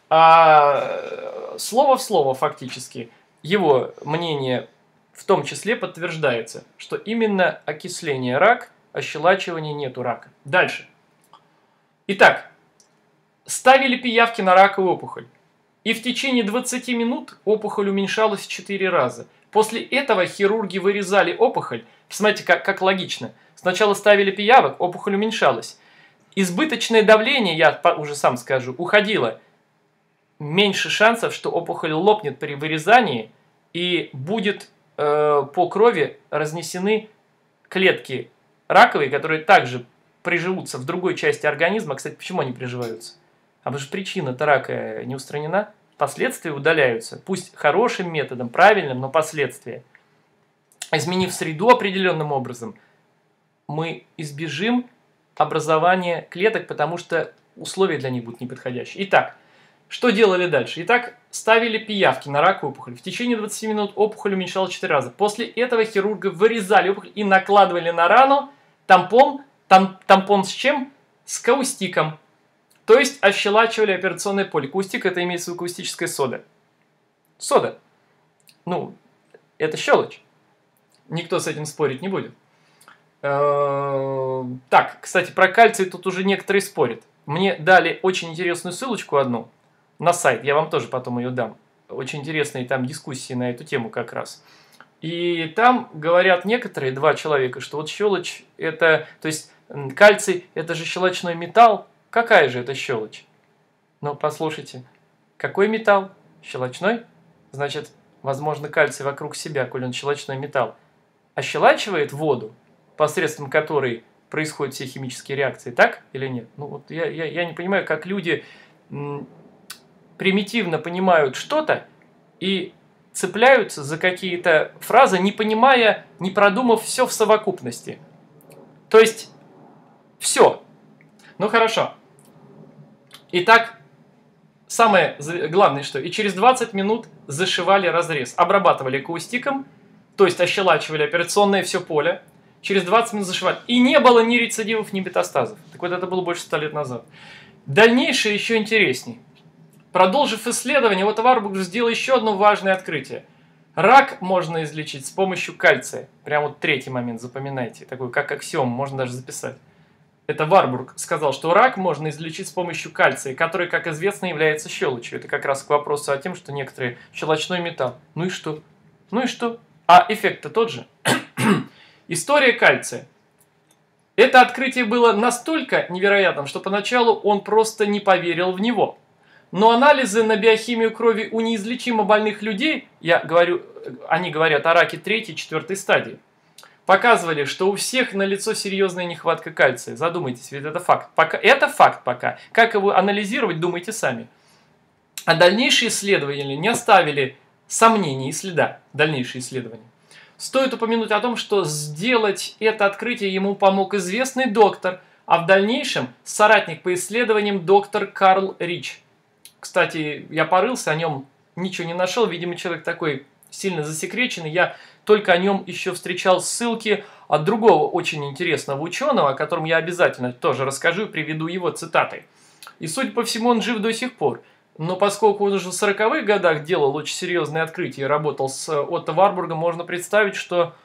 а слово в слово фактически его мнение в том числе подтверждается, что именно окисление рак, ощелачивания нету рака. Дальше. Итак, ставили пиявки на раковую опухоль. И в течение 20 минут опухоль уменьшалась в 4 раза. После этого хирурги вырезали опухоль. Смотрите, как логично. Сначала ставили пиявок, опухоль уменьшалась. Избыточное давление, я уже сам скажу, уходило. Меньше шансов, что опухоль лопнет при вырезании и будет по крови разнесены клетки раковые, которые также приживутся в другой части организма. Кстати, почему они приживаются? А потому что причина-то рака не устранена, последствия удаляются. Пусть хорошим методом, правильным, но последствия. Изменив среду определенным образом, мы избежим образования клеток, потому что условия для них будут неподходящие. Итак, что делали дальше? Итак, ставили пиявки на раковую опухоль. В течение 20 минут опухоль уменьшалась 4 раза. После этого хирурги вырезали опухоль и накладывали на рану тампон с чем? С каустиком. То есть ощелачивали операционное поле. Каустик — это имеется в виду каустическая сода. Сода. Ну, это щелочь. Никто с этим спорить не будет. Так, кстати, про кальций тут уже некоторые спорят. Мне дали очень интересную ссылочку одну на сайт, я вам тоже потом ее дам. Очень интересные там дискуссии на эту тему как раз. И там говорят некоторые, два человека, что вот щелочь это, то есть кальций это же щелочной металл. Какая же это щелочь? Ну, послушайте, какой металл? Щелочной? Значит, возможно, кальций вокруг себя, коль он щелочной металл, ощелачивает воду, посредством которой происходят все химические реакции, так или нет? Ну, вот я не понимаю, как люди примитивно понимают что-то и цепляются за какие-то фразы, не понимая, не продумав все в совокупности. То есть, все. Ну, хорошо. Итак, самое главное, что и через 20 минут зашивали разрез, обрабатывали каустиком, то есть ощелачивали операционное все поле, через 20 минут зашивали. И не было ни рецидивов, ни метастазов. Так вот, это было больше 100 лет назад. Дальнейшее еще интересней. Продолжив исследование, вот Варбург сделал еще одно важное открытие. Рак можно излечить с помощью кальция. Прям вот третий момент, запоминайте. Такой, как аксиом, можно даже записать. Это Варбург сказал, что рак можно излечить с помощью кальция, который, как известно, является щелочью. Это как раз к вопросу о том, что некоторые щелочной металл. Ну и что? Ну и что? А эффект-то тот же. История кальция. Это открытие было настолько невероятным, что поначалу он просто не поверил в него. Но анализы на биохимию крови у неизлечимо больных людей, они говорят о раке 3-4 стадии, показывали, что у всех налицо серьезная нехватка кальция. Задумайтесь, ведь это факт. Это факт пока. Как его анализировать, думайте сами. А дальнейшие исследования не оставили сомнений и следа. Дальнейшие исследования. Стоит упомянуть о том, что сделать это открытие ему помог известный доктор, а в дальнейшем соратник по исследованиям доктор Карл Рич. Кстати, я порылся, о нем ничего не нашел. Видимо, человек такой сильно засекреченный. Я только о нем еще встречал ссылки от другого очень интересного ученого, о котором я обязательно тоже расскажу и приведу его цитаты. И, судя по всему, он жив до сих пор. Но поскольку он уже в 40-х годах делал очень серьезные открытия и работал с Отто Варбургом, можно представить, что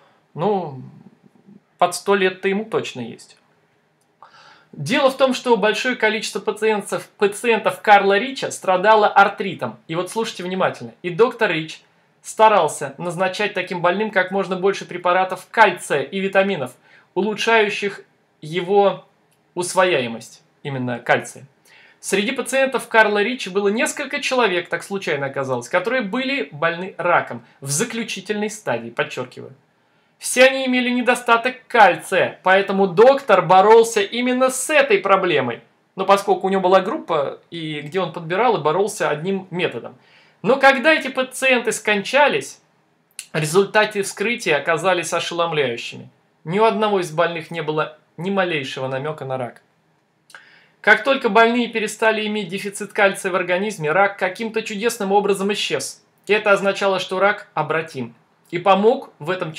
под 100 лет-то ему точно есть. Дело в том, что большое количество пациентов Карла Рича страдало артритом. И вот слушайте внимательно. И доктор Рич старался назначать таким больным как можно больше препаратов кальция и витаминов, улучшающих его усвояемость, именно кальция. Среди пациентов Карла Рича было несколько человек, так случайно оказалось, которые были больны раком в заключительной стадии, подчеркиваю. Все они имели недостаток кальция, поэтому доктор боролся именно с этой проблемой. Но поскольку у него была группа, и где он подбирал и боролся одним методом. Но когда эти пациенты скончались, результаты вскрытия оказались ошеломляющими. Ни у одного из больных не было ни малейшего намека на рак. Как только больные перестали иметь дефицит кальция в организме, рак каким-то чудесным образом исчез. И это означало, что рак обратим. И помог в этом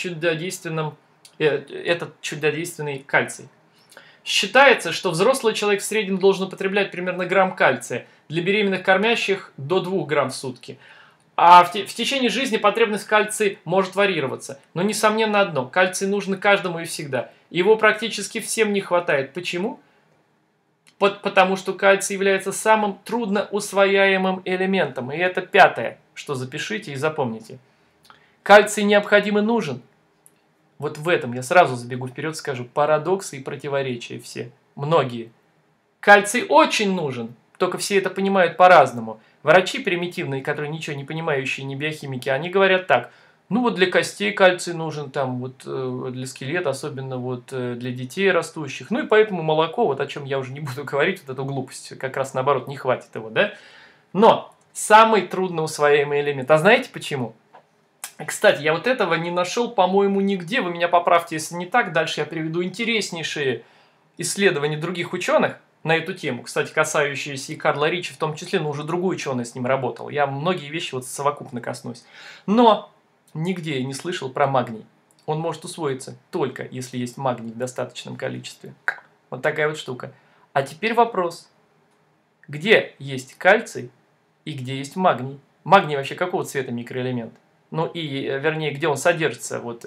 этот чудодейственный кальций. Считается, что взрослый человек в среднем должен употреблять примерно грамм кальция, для беременных кормящих до 2 грамм в сутки. А в течение жизни потребность в кальции может варьироваться. Но несомненно одно, кальций нужен каждому и всегда. Его практически всем не хватает. Почему? Потому что кальций является самым трудноусвояемым элементом. И это 5-е, что запишите и запомните. Кальций необходим и нужен. Вот в этом я сразу забегу вперед, скажу. Парадоксы и противоречия все. Многие. Кальций очень нужен. Только все это понимают по-разному. Врачи примитивные, которые ничего не понимающие, не биохимики, они говорят так. Ну вот для костей кальций нужен, там вот для скелета, особенно вот для детей растущих. Ну и поэтому молоко, вот о чем я уже не буду говорить, вот эту глупость, как раз наоборот не хватит его, да? Но самый трудноусвояемый элемент. А знаете почему? Кстати, я вот этого не нашел, по-моему, нигде. Вы меня поправьте, если не так. Дальше я приведу интереснейшие исследования других ученых на эту тему. Кстати, касающиеся и Карла Рича в том числе, но уже другой ученый с ним работал. Я многие вещи вот совокупно коснусь. Но нигде я не слышал про магний. Он может усвоиться только если есть магний в достаточном количестве. Вот такая вот штука. А теперь вопрос. Где есть кальций и где есть магний? Магний вообще какого цвета микроэлемент? Ну и, вернее, где он содержится, вот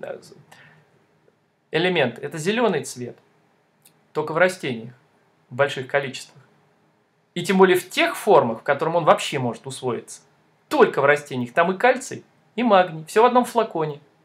элемент, это зеленый цвет, только в растениях, в больших количествах. И тем более в тех формах, в которых он вообще может усвоиться. Только в растениях, там и кальций, и магний, все в одном флаконе.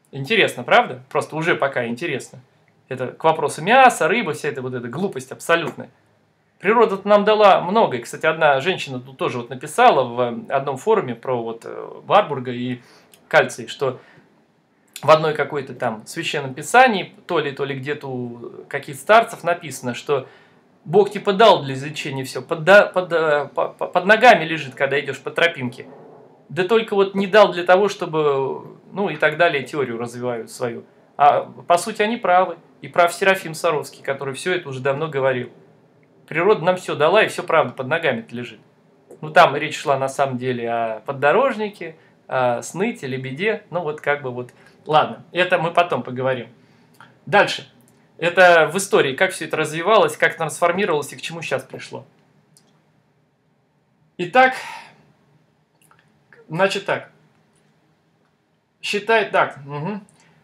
Интересно, правда? Просто уже пока интересно. Это к вопросу мяса, рыбы, вся эта вот эта глупость абсолютная. Природа нам дала многое. Кстати, одна женщина тут тоже вот написала в одном форуме про вот Варбурга и кальций, что в одной какой-то там священном писании, то ли где-то у каких-то старцев написано, что Бог типа дал для излечения все, под ногами лежит, когда идешь по тропинке. Да только вот не дал для того, чтобы, ну и так далее, теорию развивают свою. А по сути они правы. И прав Серафим Саровский, который все это уже давно говорил. Природа нам все дала, и все правда под ногами лежит. Ну там речь шла на самом деле о поддорожнике, о сныте, лебеде. Ну вот как бы вот. Ладно, это мы потом поговорим. Дальше. Это в истории, как все это развивалось, как трансформировалось и к чему сейчас пришло. Итак, значит так. Считает так. Угу.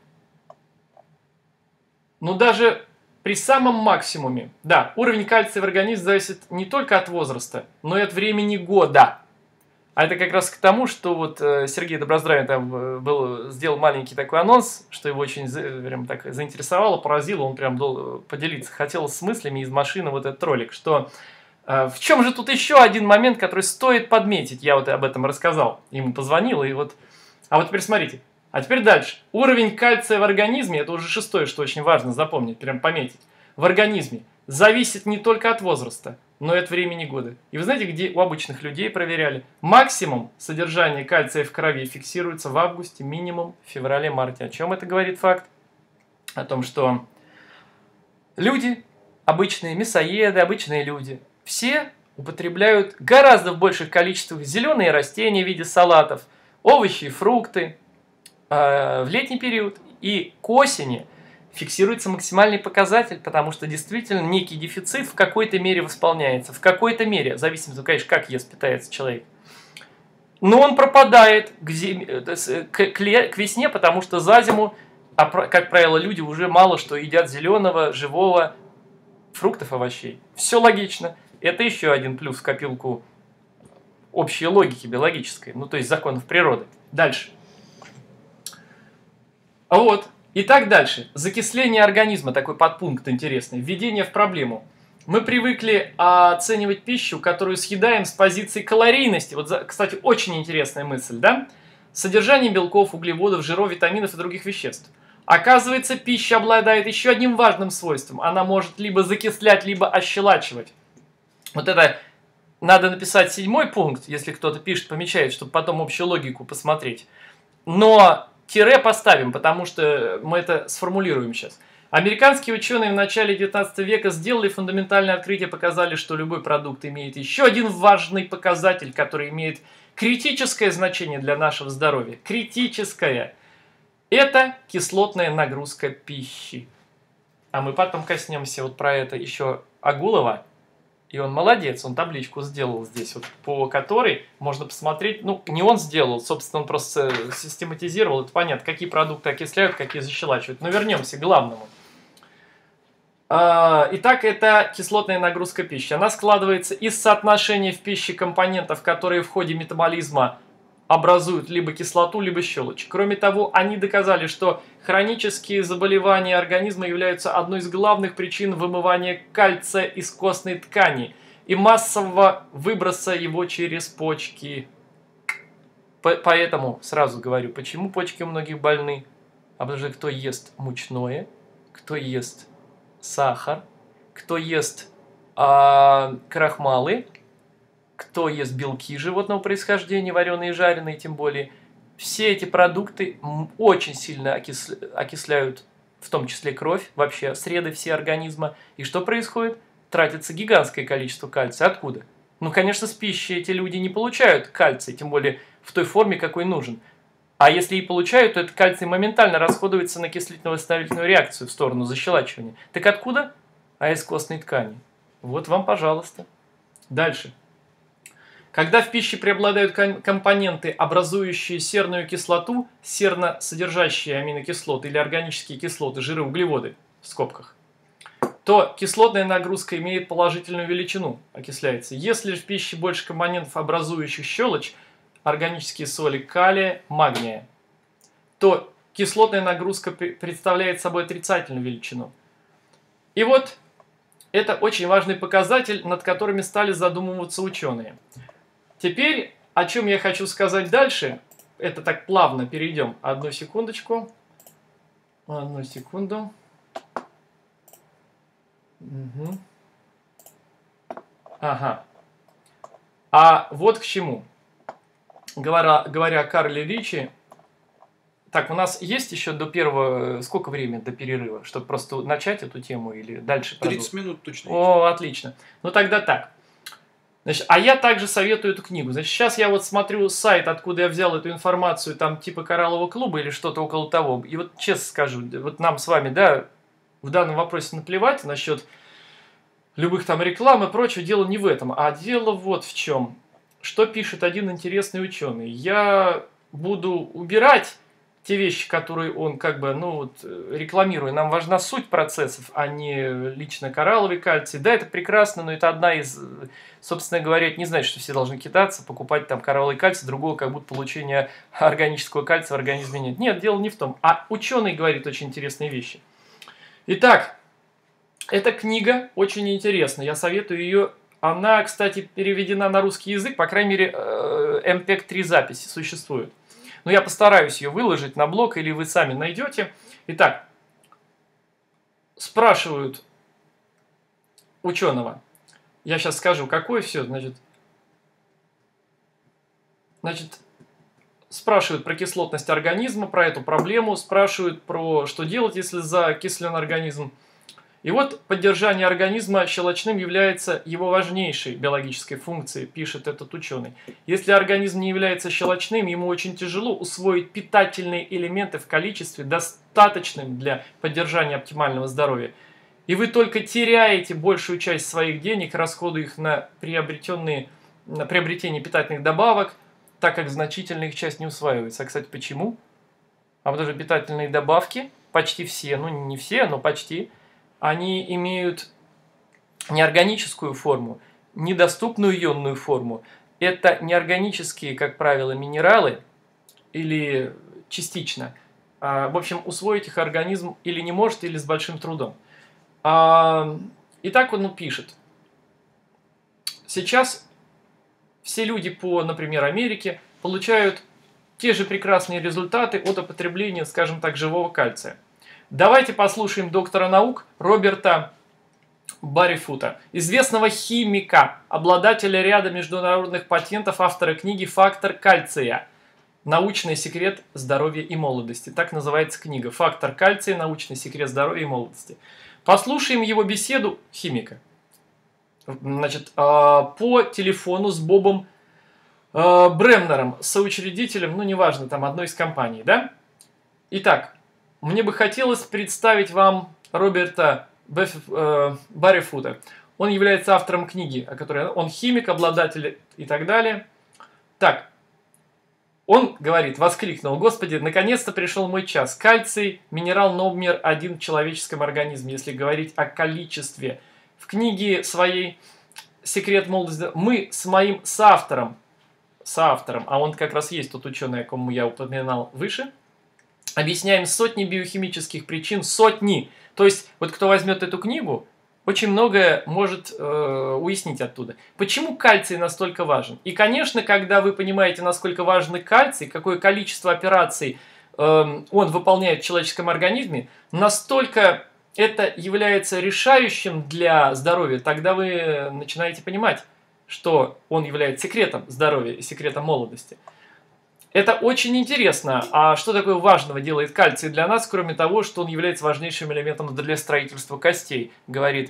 Ну даже при самом максимуме, да, уровень кальция в организме зависит не только от возраста, но и от времени года. А это как раз к тому, что вот Сергей Доброздравин там сделал маленький такой анонс, что его очень прям так заинтересовало, поразило, он прям поделиться хотел с мыслями из машины вот этот ролик, что в чем же тут еще один момент, который стоит подметить, я вот об этом рассказал, ему позвонил, и вот, а вот теперь смотрите, а теперь дальше, уровень кальция в организме, это уже шестое, что очень важно запомнить, прям пометить, в организме зависит не только от возраста, но и от времени года. И вы знаете, где у обычных людей проверяли? Максимум содержания кальция в крови фиксируется в августе, минимум в феврале-марте. О чем это говорит факт? О том, что люди, обычные мясоеды, обычные люди, все употребляют гораздо в больших количествах зеленые растения в виде салатов, овощи и фрукты в летний период и к осени фиксируется максимальный показатель, потому что действительно некий дефицит в какой-то мере восполняется. В какой-то мере, в зависимости, конечно, как ест, питается человек. Но он пропадает к весне, потому что за зиму, как правило, люди уже мало что едят зеленого, живого, фруктов, овощей. Все логично. Это еще один плюс в копилку общей логики биологической, ну то есть законов природы. Дальше. Вот. Итак, дальше. Закисление организма, такой подпункт интересный. Введение в проблему. Мы привыкли оценивать пищу, которую съедаем с позиции калорийности. Вот, кстати, очень интересная мысль, да? Содержание белков, углеводов, жиров, витаминов и других веществ. Оказывается, пища обладает еще одним важным свойством. Она может либо закислять, либо ощелачивать. Вот это надо написать 7-й пункт, если кто-то пишет, помечает, чтобы потом общую логику посмотреть. Но тире поставим, потому что мы это сформулируем сейчас. Американские ученые в начале 19 века сделали фундаментальное открытие, показали, что любой продукт имеет еще один важный показатель, который имеет критическое значение для нашего здоровья. Критическое. Это кислотная нагрузка пищи. А мы потом коснемся вот про это еще Агулова. И он молодец, он табличку сделал здесь, вот, по которой можно посмотреть, ну, не он сделал, собственно, он просто систематизировал, это понятно, какие продукты окисляют, какие защелачивают. Но вернемся к главному. Итак, это кислотная нагрузка пищи. Она складывается из соотношения в пище компонентов, которые в ходе метаболизма образуют либо кислоту, либо щелочь. Кроме того, они доказали, что хронические заболевания организма являются одной из главных причин вымывания кальция из костной ткани и массового выброса его через почки. Поэтому сразу говорю, почему почки у многих больны. А потому что кто ест мучное, кто ест сахар, кто ест крахмалы, кто ест белки животного происхождения, вареные и жареные, тем более, все эти продукты очень сильно окисляют, в том числе кровь, вообще среды все организма. И что происходит? Тратится гигантское количество кальция. Откуда? Ну, конечно, с пищей эти люди не получают кальций, тем более в той форме, какой нужен. А если и получают, то этот кальций моментально расходуется на окислительно-восстановительную реакцию в сторону защелачивания. Так откуда? А из костной ткани. Вот вам, пожалуйста. Дальше. Когда в пище преобладают компоненты, образующие серную кислоту, серносодержащие аминокислоты или органические кислоты, жиры, углеводы, в скобках, то кислотная нагрузка имеет положительную величину, окисляется. Если в пище больше компонентов, образующих щелочь, органические соли калия, магния, то кислотная нагрузка представляет собой отрицательную величину. И вот это очень важный показатель, над которыми стали задумываться ученые. Теперь, о чем я хочу сказать дальше, это так плавно перейдем. Одну секундочку. Одну секунду. Угу. Ага. А вот к чему. Говоря о Карле Ричи, так, у нас есть еще до первого, сколько времени до перерыва, чтобы просто начать эту тему или дальше?
30 минут точно.
О, отлично. Ну тогда так. Значит, а я также советую эту книгу. Значит, сейчас я вот смотрю сайт, откуда я взял эту информацию, там типа Кораллового клуба или что-то около того. И вот честно скажу, вот нам с вами, да, в данном вопросе наплевать насчет любых там реклам и прочего. Дело не в этом, а дело вот в чем. Что пишет один интересный ученый. Я буду убирать те вещи, которые он как бы, ну вот, рекламирует. Нам важна суть процессов, а не лично коралловый кальций. Да, это прекрасно, но это одна из, собственно говоря, это не значит, что все должны кидаться, покупать там коралловый кальций, другого как будто получения органического кальция в организме нет. Нет, дело не в том. А ученый говорит очень интересные вещи. Итак, эта книга очень интересная. Я советую ее. Она, кстати, переведена на русский язык, по крайней мере, MPEG-3 записи существует. Но я постараюсь ее выложить на блог, или вы сами найдете. Итак, спрашивают ученого. Я сейчас скажу, какое все. Значит, спрашивают про кислотность организма, про эту проблему, спрашивают про что делать, если закислен организм. И вот поддержание организма щелочным является его важнейшей биологической функцией, пишет этот ученый. Если организм не является щелочным, ему очень тяжело усвоить питательные элементы в количестве, достаточном для поддержания оптимального здоровья. И вы только теряете большую часть своих денег, расходуя их на приобретение питательных добавок, так как значительная их часть не усваивается. А, кстати, почему? А потому что питательные добавки, почти все, ну не все, но почти, они имеют неорганическую форму, недоступную ионную форму. Это неорганические, как правило, минералы или частично. В общем, усвоить их организм или не может, или с большим трудом. Итак, он пишет. Сейчас все люди по, например, Америке получают те же прекрасные результаты от употребления, скажем так, живого кальция. Давайте послушаем доктора наук Роберта Баррифута, известного химика, обладателя ряда международных патентов, автора книги «Фактор кальция. Научный секрет здоровья и молодости». Так называется книга «Фактор кальция. Научный секрет здоровья и молодости». Послушаем его беседу химика. Значит, по телефону с Бобом Бремнером, соучредителем, ну неважно, там одной из компаний, да? Итак, мне бы хотелось представить вам Роберта Баррифута. Он является автором книги, о которой он химик, обладатель и так далее. Так, он говорит, воскликнул: «Господи, наконец-то пришел мой час. Кальций – минерал номер один в человеческом организме, если говорить о количестве». В книге своей «Секрет молодости» мы с моим соавтором, а он как раз есть тот ученый, о ком я упоминал выше, объясняем сотни биохимических причин, сотни. То есть, вот кто возьмет эту книгу, очень многое может уяснить оттуда. Почему кальций настолько важен? И, конечно, когда вы понимаете, насколько важен кальций, какое количество операций он выполняет в человеческом организме, настолько это является решающим для здоровья, тогда вы начинаете понимать, что он является секретом здоровья и секретом молодости. Это очень интересно. А что такое важного делает кальций для нас, кроме того, что он является важнейшим элементом для строительства костей, говорит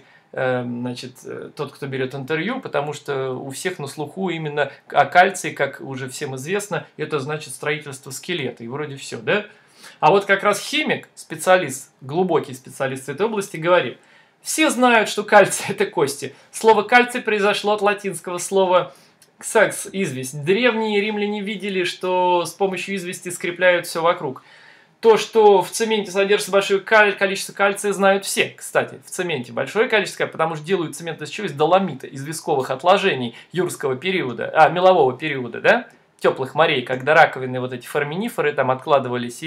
тот, кто берет интервью, потому что у всех на слуху именно о кальции, как уже всем известно, это значит строительство скелета, и вроде все, да? А вот как раз химик, специалист, глубокий специалист в этой области, говорит: все знают, что кальций – это кости. Слово «кальций» произошло от латинского слова «ксакс» – известь. Древние римляне видели, что с помощью извести скрепляют все вокруг. То, что в цементе содержится большое количество кальция, знают все. Кстати, в цементе большое количество, потому что делают цемент из чего? Из доломита, из висковых отложений юрского периода, мелового периода, да? Теплых морей, когда раковины, вот эти форминиферы там откладывались, и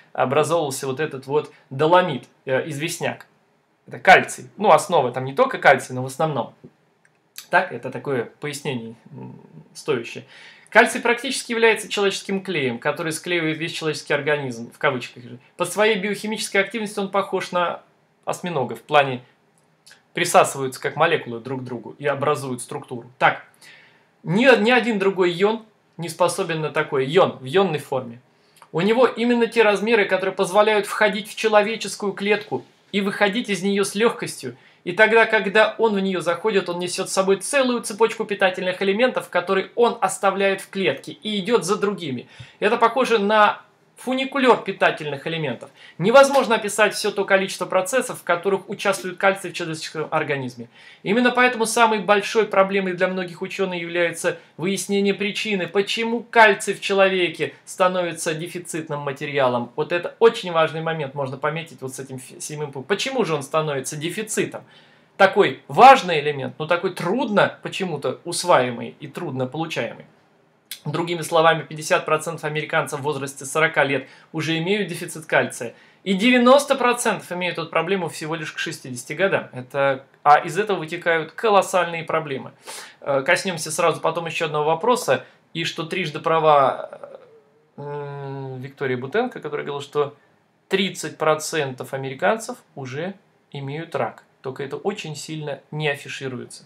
образовывался вот этот вот доломит, известняк. Это кальций. Ну, основа там не только кальций, но в основном. Так, это такое пояснение стоящее. Кальций практически является человеческим клеем, который склеивает весь человеческий организм, в кавычках же. По своей биохимической активности он похож на осьминога, в плане присасываются как молекулы друг к другу и образуют структуру. Так, ни один другой ион не способен на такой ион в ионной форме. У него именно те размеры, которые позволяют входить в человеческую клетку и выходить из нее с легкостью. И тогда, когда он в нее заходит, он несет с собой целую цепочку питательных элементов, которые он оставляет в клетке и идет за другими. Это похоже на фуникулер питательных элементов. Невозможно описать все то количество процессов, в которых участвует кальций в человеческом организме. Именно поэтому самой большой проблемой для многих ученых является выяснение причины, почему кальций в человеке становится дефицитным материалом. Вот это очень важный момент, можно пометить вот с этим седьмым пунктом. Почему же он становится дефицитом? Такой важный элемент, но такой трудно почему-то усваиваемый и трудно получаемый. Другими словами, 50% американцев в возрасте 40 лет уже имеют дефицит кальция. И 90% имеют эту проблему всего лишь к 60 годам. А из этого вытекают колоссальные проблемы. Коснемся сразу потом еще одного вопроса. И что трижды права Виктория Бутенко, которая говорила, что 30% американцев уже имеют рак. Только это очень сильно не афишируется.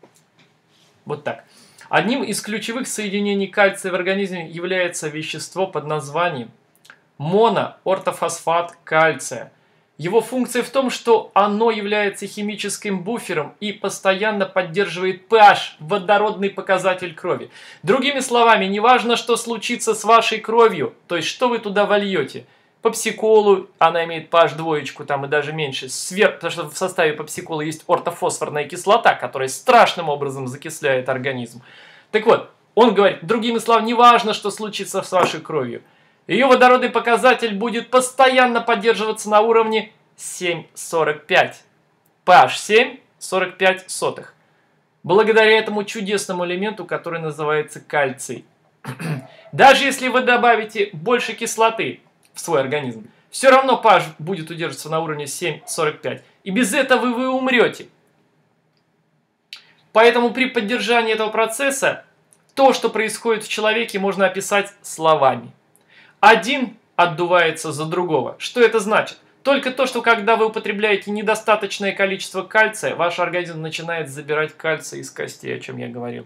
Вот так. Одним из ключевых соединений кальция в организме является вещество под названием моноортофосфат кальция. Его функция в том, что оно является химическим буфером и постоянно поддерживает pH, водородный показатель крови. Другими словами, неважно, что случится с вашей кровью, то есть что вы туда вольете. Попсиколу, она имеет pH двоечку, там и даже меньше, потому что в составе попсиколы есть ортофосфорная кислота, которая страшным образом закисляет организм. Так вот, он говорит, другими словами, неважно, что случится с вашей кровью. Ее водородный показатель будет постоянно поддерживаться на уровне 7,45. pH 7,45. Благодаря этому чудесному элементу, который называется кальций. Даже если вы добавите больше кислоты в свой организм, все равно pH будет удерживаться на уровне 7,45. И без этого вы умрете. Поэтому при поддержании этого процесса то, что происходит в человеке, можно описать словами. Один отдувается за другого. Что это значит? Только то, что когда вы употребляете недостаточное количество кальция, ваш организм начинает забирать кальций из костей, о чем я говорил.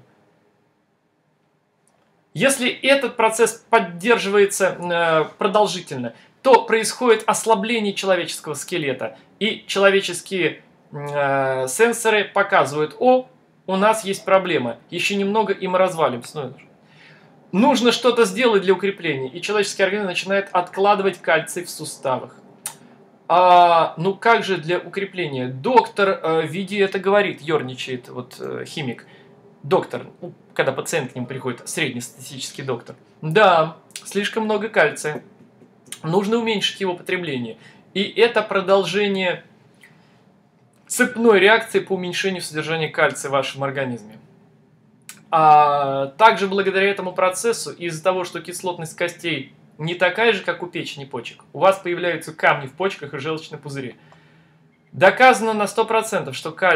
Если этот процесс поддерживается продолжительно, то происходит ослабление человеческого скелета. И человеческие сенсоры показывают, у нас есть проблема, еще немного и мы развалимся. Нужно что-то сделать для укрепления, и человеческий организм начинает откладывать кальций в суставах. Ну как же для укрепления? Доктор Види это говорит, ерничает химик. Доктор, когда пациент к нему приходит, среднестатистический доктор. Да, слишком много кальция. Нужно уменьшить его потребление. И это продолжение цепной реакции по уменьшению содержания кальция в вашем организме. Также благодаря этому процессу, из-за того, что кислотность костей не такая же, как у печени и почек, у вас появляются камни в почках и желчном пузыре. Доказано на 100%,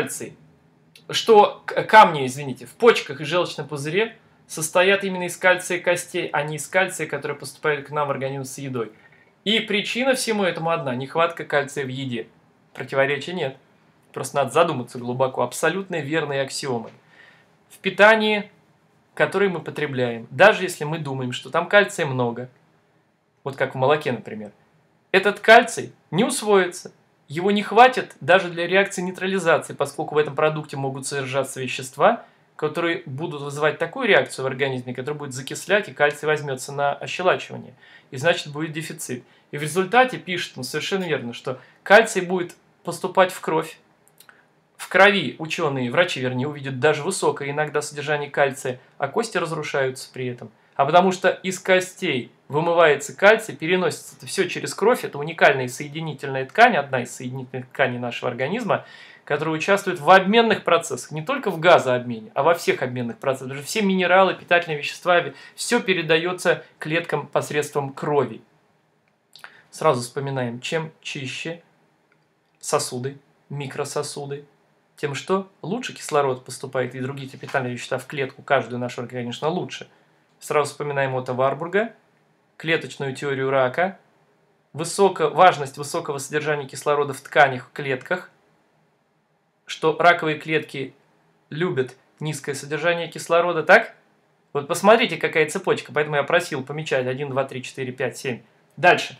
что камни, в почках и желчном пузыре состоят именно из кальция костей, а не из кальция, который поступает к нам в организм с едой. И причина всему этому одна – нехватка кальция в еде. Противоречия нет. Просто надо задуматься глубоко. Абсолютно верные аксиомы. В питании, которое мы потребляем, даже если мы думаем, что там кальция много, вот как в молоке, например, этот кальций не усвоится. Его не хватит даже для реакции нейтрализации, поскольку в этом продукте могут содержаться вещества, которые будут вызывать такую реакцию в организме, которая будет закислять, и кальций возьмется на ощелачивание. И значит будет дефицит. И в результате пишет он совершенно верно, что кальций будет поступать в кровь. В крови ученые, врачи вернее, увидят даже высокое иногда содержание кальция, а кости разрушаются при этом. А потому что из костей вымывается кальций, переносится это все через кровь. Это уникальная соединительная ткань, одна из соединительных тканей нашего организма, которая участвует в обменных процессах. Не только в газообмене, а во всех обменных процессах. Потому что все минералы, питательные вещества, все передается клеткам посредством крови. Сразу вспоминаем, чем чище сосуды, микрососуды, тем что лучше кислород поступает и другие питательные вещества в клетку, каждую нашу, конечно, лучше. Сразу вспоминаем Отто Варбурга, клеточную теорию рака, важность высокого содержания кислорода в тканях, в клетках, что раковые клетки любят низкое содержание кислорода, так? Вот посмотрите, какая цепочка, поэтому я просил помечать 1, 2, 3, 4, 5, 7. Дальше.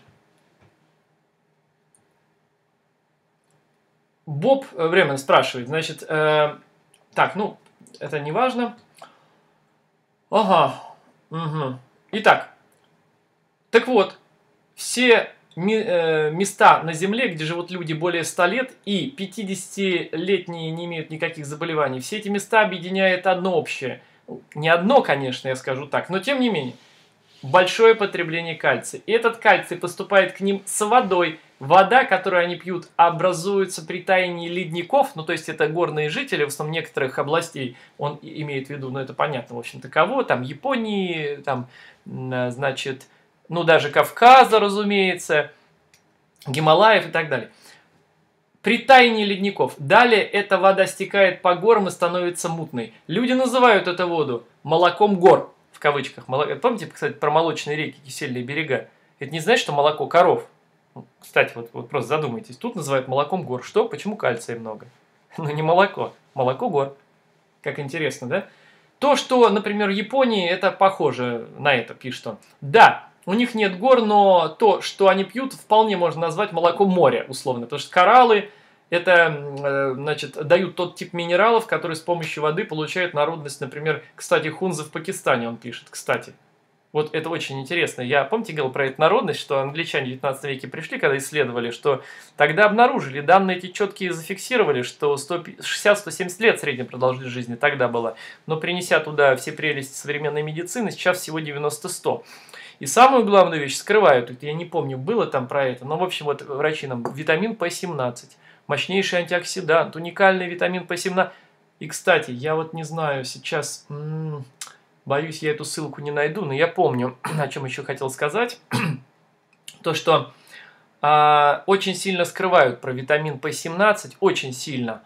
Боб Времен спрашивает, значит, так, ну, это не важно. Ага, угу. Итак, так вот, все места на Земле, где живут люди более 100 лет и 50-летние не имеют никаких заболеваний, все эти места объединяет одно общее. Не одно, конечно, я скажу так, но тем не менее. Большое потребление кальция. И этот кальций поступает к ним с водой. Вода, которую они пьют, образуется при таянии ледников. Ну, то есть, это горные жители, в основном некоторых областей. Он имеет в виду, ну, это понятно, в общем-то, кого. Там Японии, там, значит, ну, даже Кавказа, разумеется, Гималаев и так далее. При таянии ледников. Далее эта вода стекает по горам и становится мутной. Люди называют эту воду молоком гор. В кавычках. Помните, кстати, про молочные реки, кисельные берега? Это не значит, что молоко коров. Кстати, вот просто задумайтесь. Тут называют молоком гор. Что? Почему кальция много? Ну, не молоко. Молоко гор. Как интересно, да? То, что, например, в Японии, это похоже на это, пишет он. Да, у них нет гор, но то, что они пьют, вполне можно назвать молоком моря, условно. Потому что кораллы, это, значит, дают тот тип минералов, которые с помощью воды получают народность, например, кстати, хунзы в Пакистане, он пишет, кстати. Вот это очень интересно. Я, помните, говорил про эту народность, что англичане в 19 веке пришли, когда исследовали, что тогда обнаружили, данные эти четкие зафиксировали, что 60-170 лет средняя продолжительность жизни тогда была. Но принеся туда все прелести современной медицины, сейчас всего 90-100. И самую главную вещь скрывают, я не помню, было там про это, но в общем вот врачи нам, витамин В17, мощнейший антиоксидант, уникальный витамин В17. И, кстати, я вот не знаю сейчас, боюсь, я эту ссылку не найду, но я помню, о чем еще хотел сказать. То, что очень сильно скрывают про витамин В17, очень сильно,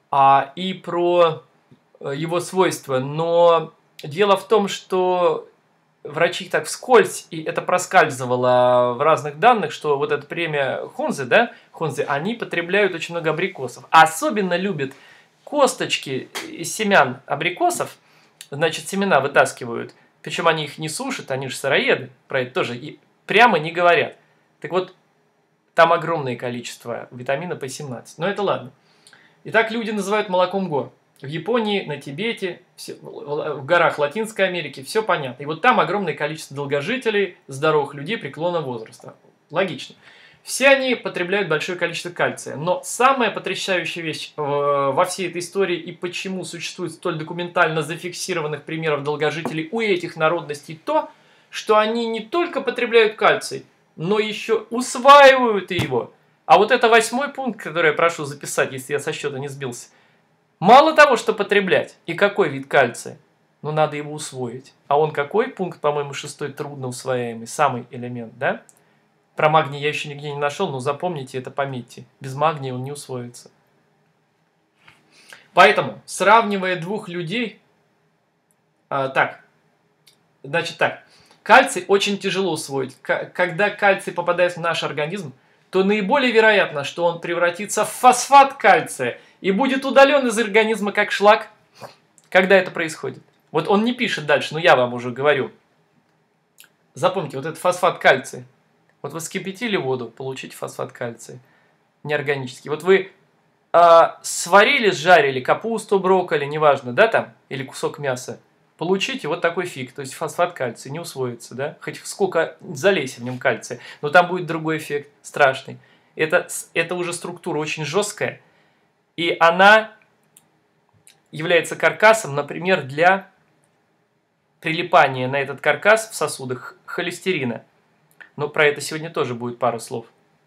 и про его свойства. Но дело в том, что врачи так вскользь, и это проскальзывало в разных данных, что вот эта премия Хунзе, да, Хунзе, они потребляют очень много абрикосов. Особенно любят косточки из семян абрикосов, значит, семена вытаскивают. Причем они их не сушат, они же сыроеды, про это тоже, и прямо не говорят. Так вот, там огромное количество витамина В17. Но это ладно. Итак, люди называют молоком гор. В Японии, на Тибете, в горах Латинской Америки, все понятно. И вот там огромное количество долгожителей, здоровых людей преклонного возраста. Логично. Все они потребляют большое количество кальция. Но самая потрясающая вещь во всей этой истории и почему существует столь документально зафиксированных примеров долгожителей у этих народностей то, что они не только потребляют кальций, но еще усваивают его. А вот это 8-й пункт, который я прошу записать, если я со счета не сбился. Мало того, что потреблять, и какой вид кальция, но надо его усвоить. А он какой? Пункт, по-моему, 6-й, трудно усвояемый, самый элемент, да? Про магний я еще нигде не нашел, но запомните это, пометьте. Без магния он не усвоится. Поэтому, сравнивая двух людей, значит так, кальций очень тяжело усвоить. Когда кальций попадает в наш организм, то наиболее вероятно, что он превратится в фосфат кальция и будет удален из организма как шлак. Когда это происходит? Вот он не пишет дальше, но я вам уже говорю. Запомните, вот этот фосфат кальция. Вот вы вскипятили воду, получите фосфат кальция. Неорганический. Вот вы сварили, сжарили капусту, брокколи, неважно, да, там, или кусок мяса. Получите вот такой фиг, то есть фосфат кальция не усвоится, да, хоть сколько залейся в нем кальция, но там будет другой эффект, страшный. Это уже структура очень жесткая, и она является каркасом, например, для прилипания на этот каркас в сосудах холестерина. Но про это сегодня тоже будет пару слов.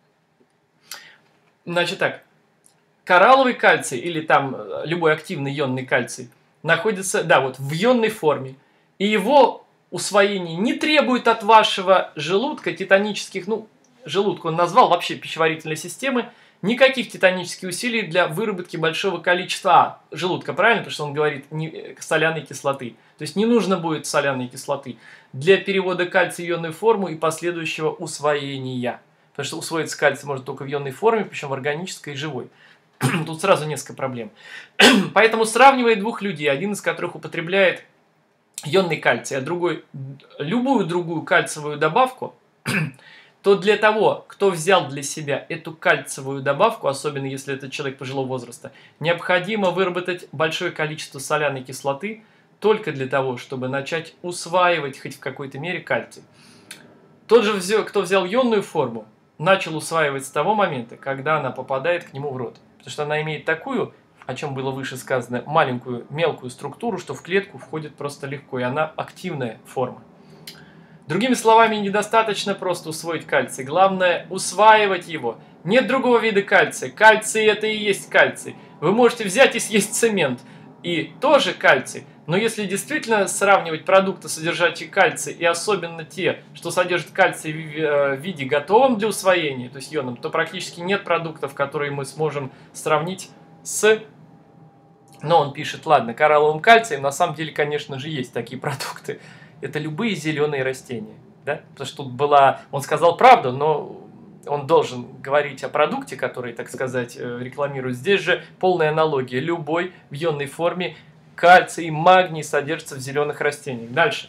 Значит так, коралловый кальций или там любой активный ионный кальций находится, да, вот в ионной форме. И его усвоение не требует от вашего желудка титанических, ну, желудка, он назвал вообще пищеварительной системы, никаких титанических усилий для выработки большого количества желудка, правильно? Потому что он говорит соляной кислоты. То есть не нужно будет соляной кислоты для перевода кальция в ионную форму и последующего усвоения. Потому что усвоиться кальций может только в ионной форме, причем в органической и живой. Тут сразу несколько проблем. Поэтому сравнивая двух людей, один из которых употребляет ионный кальций, а другой любую другую кальциевую добавку, то для того, кто взял для себя эту кальциевую добавку, особенно если это человек пожилого возраста, необходимо выработать большое количество соляной кислоты только для того, чтобы начать усваивать хоть в какой-то мере кальций. Тот же, кто взял ионную форму, начал усваивать с того момента, когда она попадает к нему в рот. Потому что она имеет такую, о чем было выше сказано, маленькую, мелкую структуру, что в клетку входит просто легко, и она активная форма. Другими словами, недостаточно просто усвоить кальций. Главное усваивать его. Нет другого вида кальция. Кальций это и есть кальций. Вы можете взять и съесть цемент. И тоже кальций. Но если действительно сравнивать продукты, содержащие кальций, и особенно те, что содержат кальций в виде готовом для усвоения, то есть ионом, то практически нет продуктов, которые мы сможем сравнить с... Но он пишет, ладно, коралловым кальцием. На самом деле, конечно же, есть такие продукты. Это любые зеленые растения. Да? Потому что тут была... Он сказал правду, но он должен говорить о продукте, который, так сказать, рекламирует. Здесь же полная аналогия. Любой в ионной форме кальций и магний содержатся в зеленых растениях. Дальше.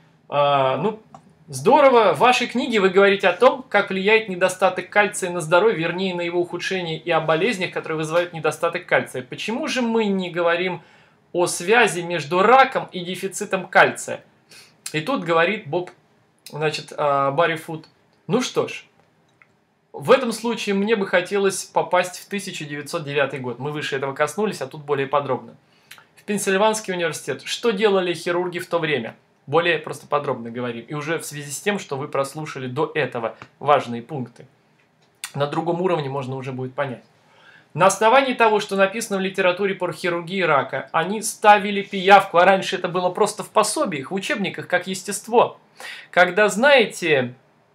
Здорово. В вашей книге вы говорите о том, как влияет недостаток кальция на здоровье, вернее, на его ухудшение, и о болезнях, которые вызывают недостаток кальция. Почему же мы не говорим о связи между раком и дефицитом кальция? И тут говорит Боб, значит, Баррифуд. Ну что ж, в этом случае мне бы хотелось попасть в 1909 год. Мы выше этого коснулись, а тут более подробно. В Пенсильванский университет. Что делали хирурги в то время? Более просто подробно говорим. И уже в связи с тем, что вы прослушали до этого важные пункты. На другом уровне можно уже будет понять. На основании того, что написано в литературе по хирургии рака, они ставили пиявку, а раньше это было просто в пособиях, в учебниках, как естество. Когда, знаете,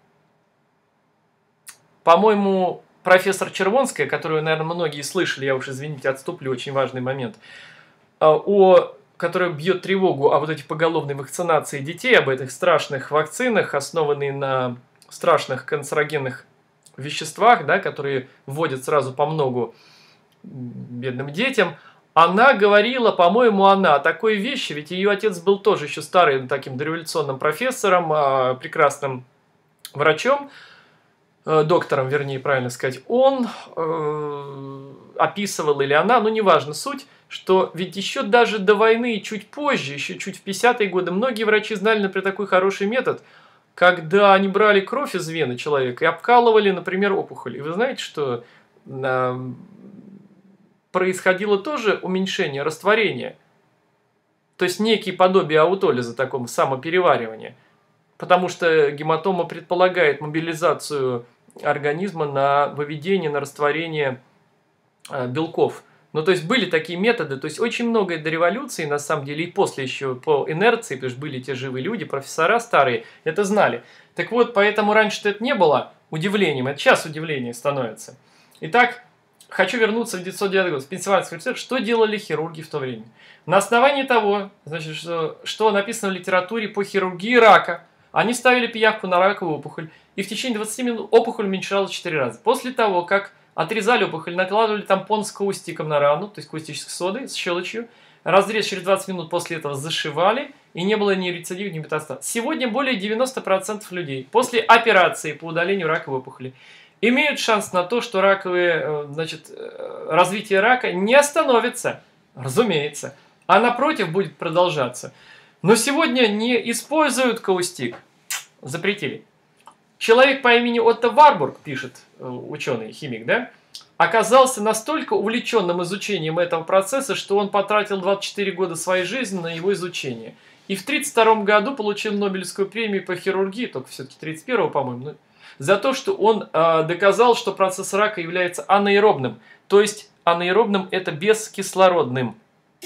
по-моему, профессор Червонская, которую, наверное, многие слышали, я уж, извините, отступлю, очень важный момент, которая бьет тревогу о вот этой поголовной вакцинации детей, об этих страшных вакцинах, основанные на страшных канцерогенных веществах, да, которые вводят сразу по многу бедным детям, она говорила, по-моему, о такой вещи, ведь ее отец был тоже еще старым таким дореволюционным профессором, прекрасным врачом, доктором, вернее, правильно сказать, он описывал, или она, ну, неважно, суть, что ведь еще даже до войны, чуть позже, еще чуть в 50-е годы, многие врачи знали, например, такой хороший метод, когда они брали кровь из вены человека и обкалывали, например, опухоль. И вы знаете, что происходило тоже уменьшение, растворение. То есть некие подобие аутолиза, такого самопереваривания. Потому что гематома предполагает мобилизацию организма на выведение, на растворение белков. Ну, то есть были такие методы, то есть очень много до революции, на самом деле, и после еще по инерции, потому что были те живые люди, профессора старые, это знали. Так вот, поэтому раньше это не было удивлением, это сейчас удивление становится. Итак, хочу вернуться в 1909 год, в Пенсильванский университет. Что делали хирурги в то время? На основании того, значит, что написано в литературе по хирургии рака, они ставили пиявку на раковую опухоль, и в течение 20 минут опухоль уменьшалась 4 раза. После того, как отрезали опухоль, накладывали тампон с каустиком на рану, то есть каустической содой, с щелочью. Разрез через 20 минут после этого зашивали, и не было ни рецидива, ни метастаза. Сегодня более 90% людей после операции по удалению раковой опухоли имеют шанс на то, что развитие рака не остановится, разумеется, а напротив будет продолжаться. Но сегодня не используют каустик, запретили. Человек по имени Отто Варбург, пишет ученый, химик, да, оказался настолько увлеченным изучением этого процесса, что он потратил 24 года своей жизни на его изучение. И в 1932 году получил Нобелевскую премию по хирургии, только все-таки 1931, по-моему, за то, что он доказал, что процесс рака является анаэробным. То есть анаэробным это бескислородным.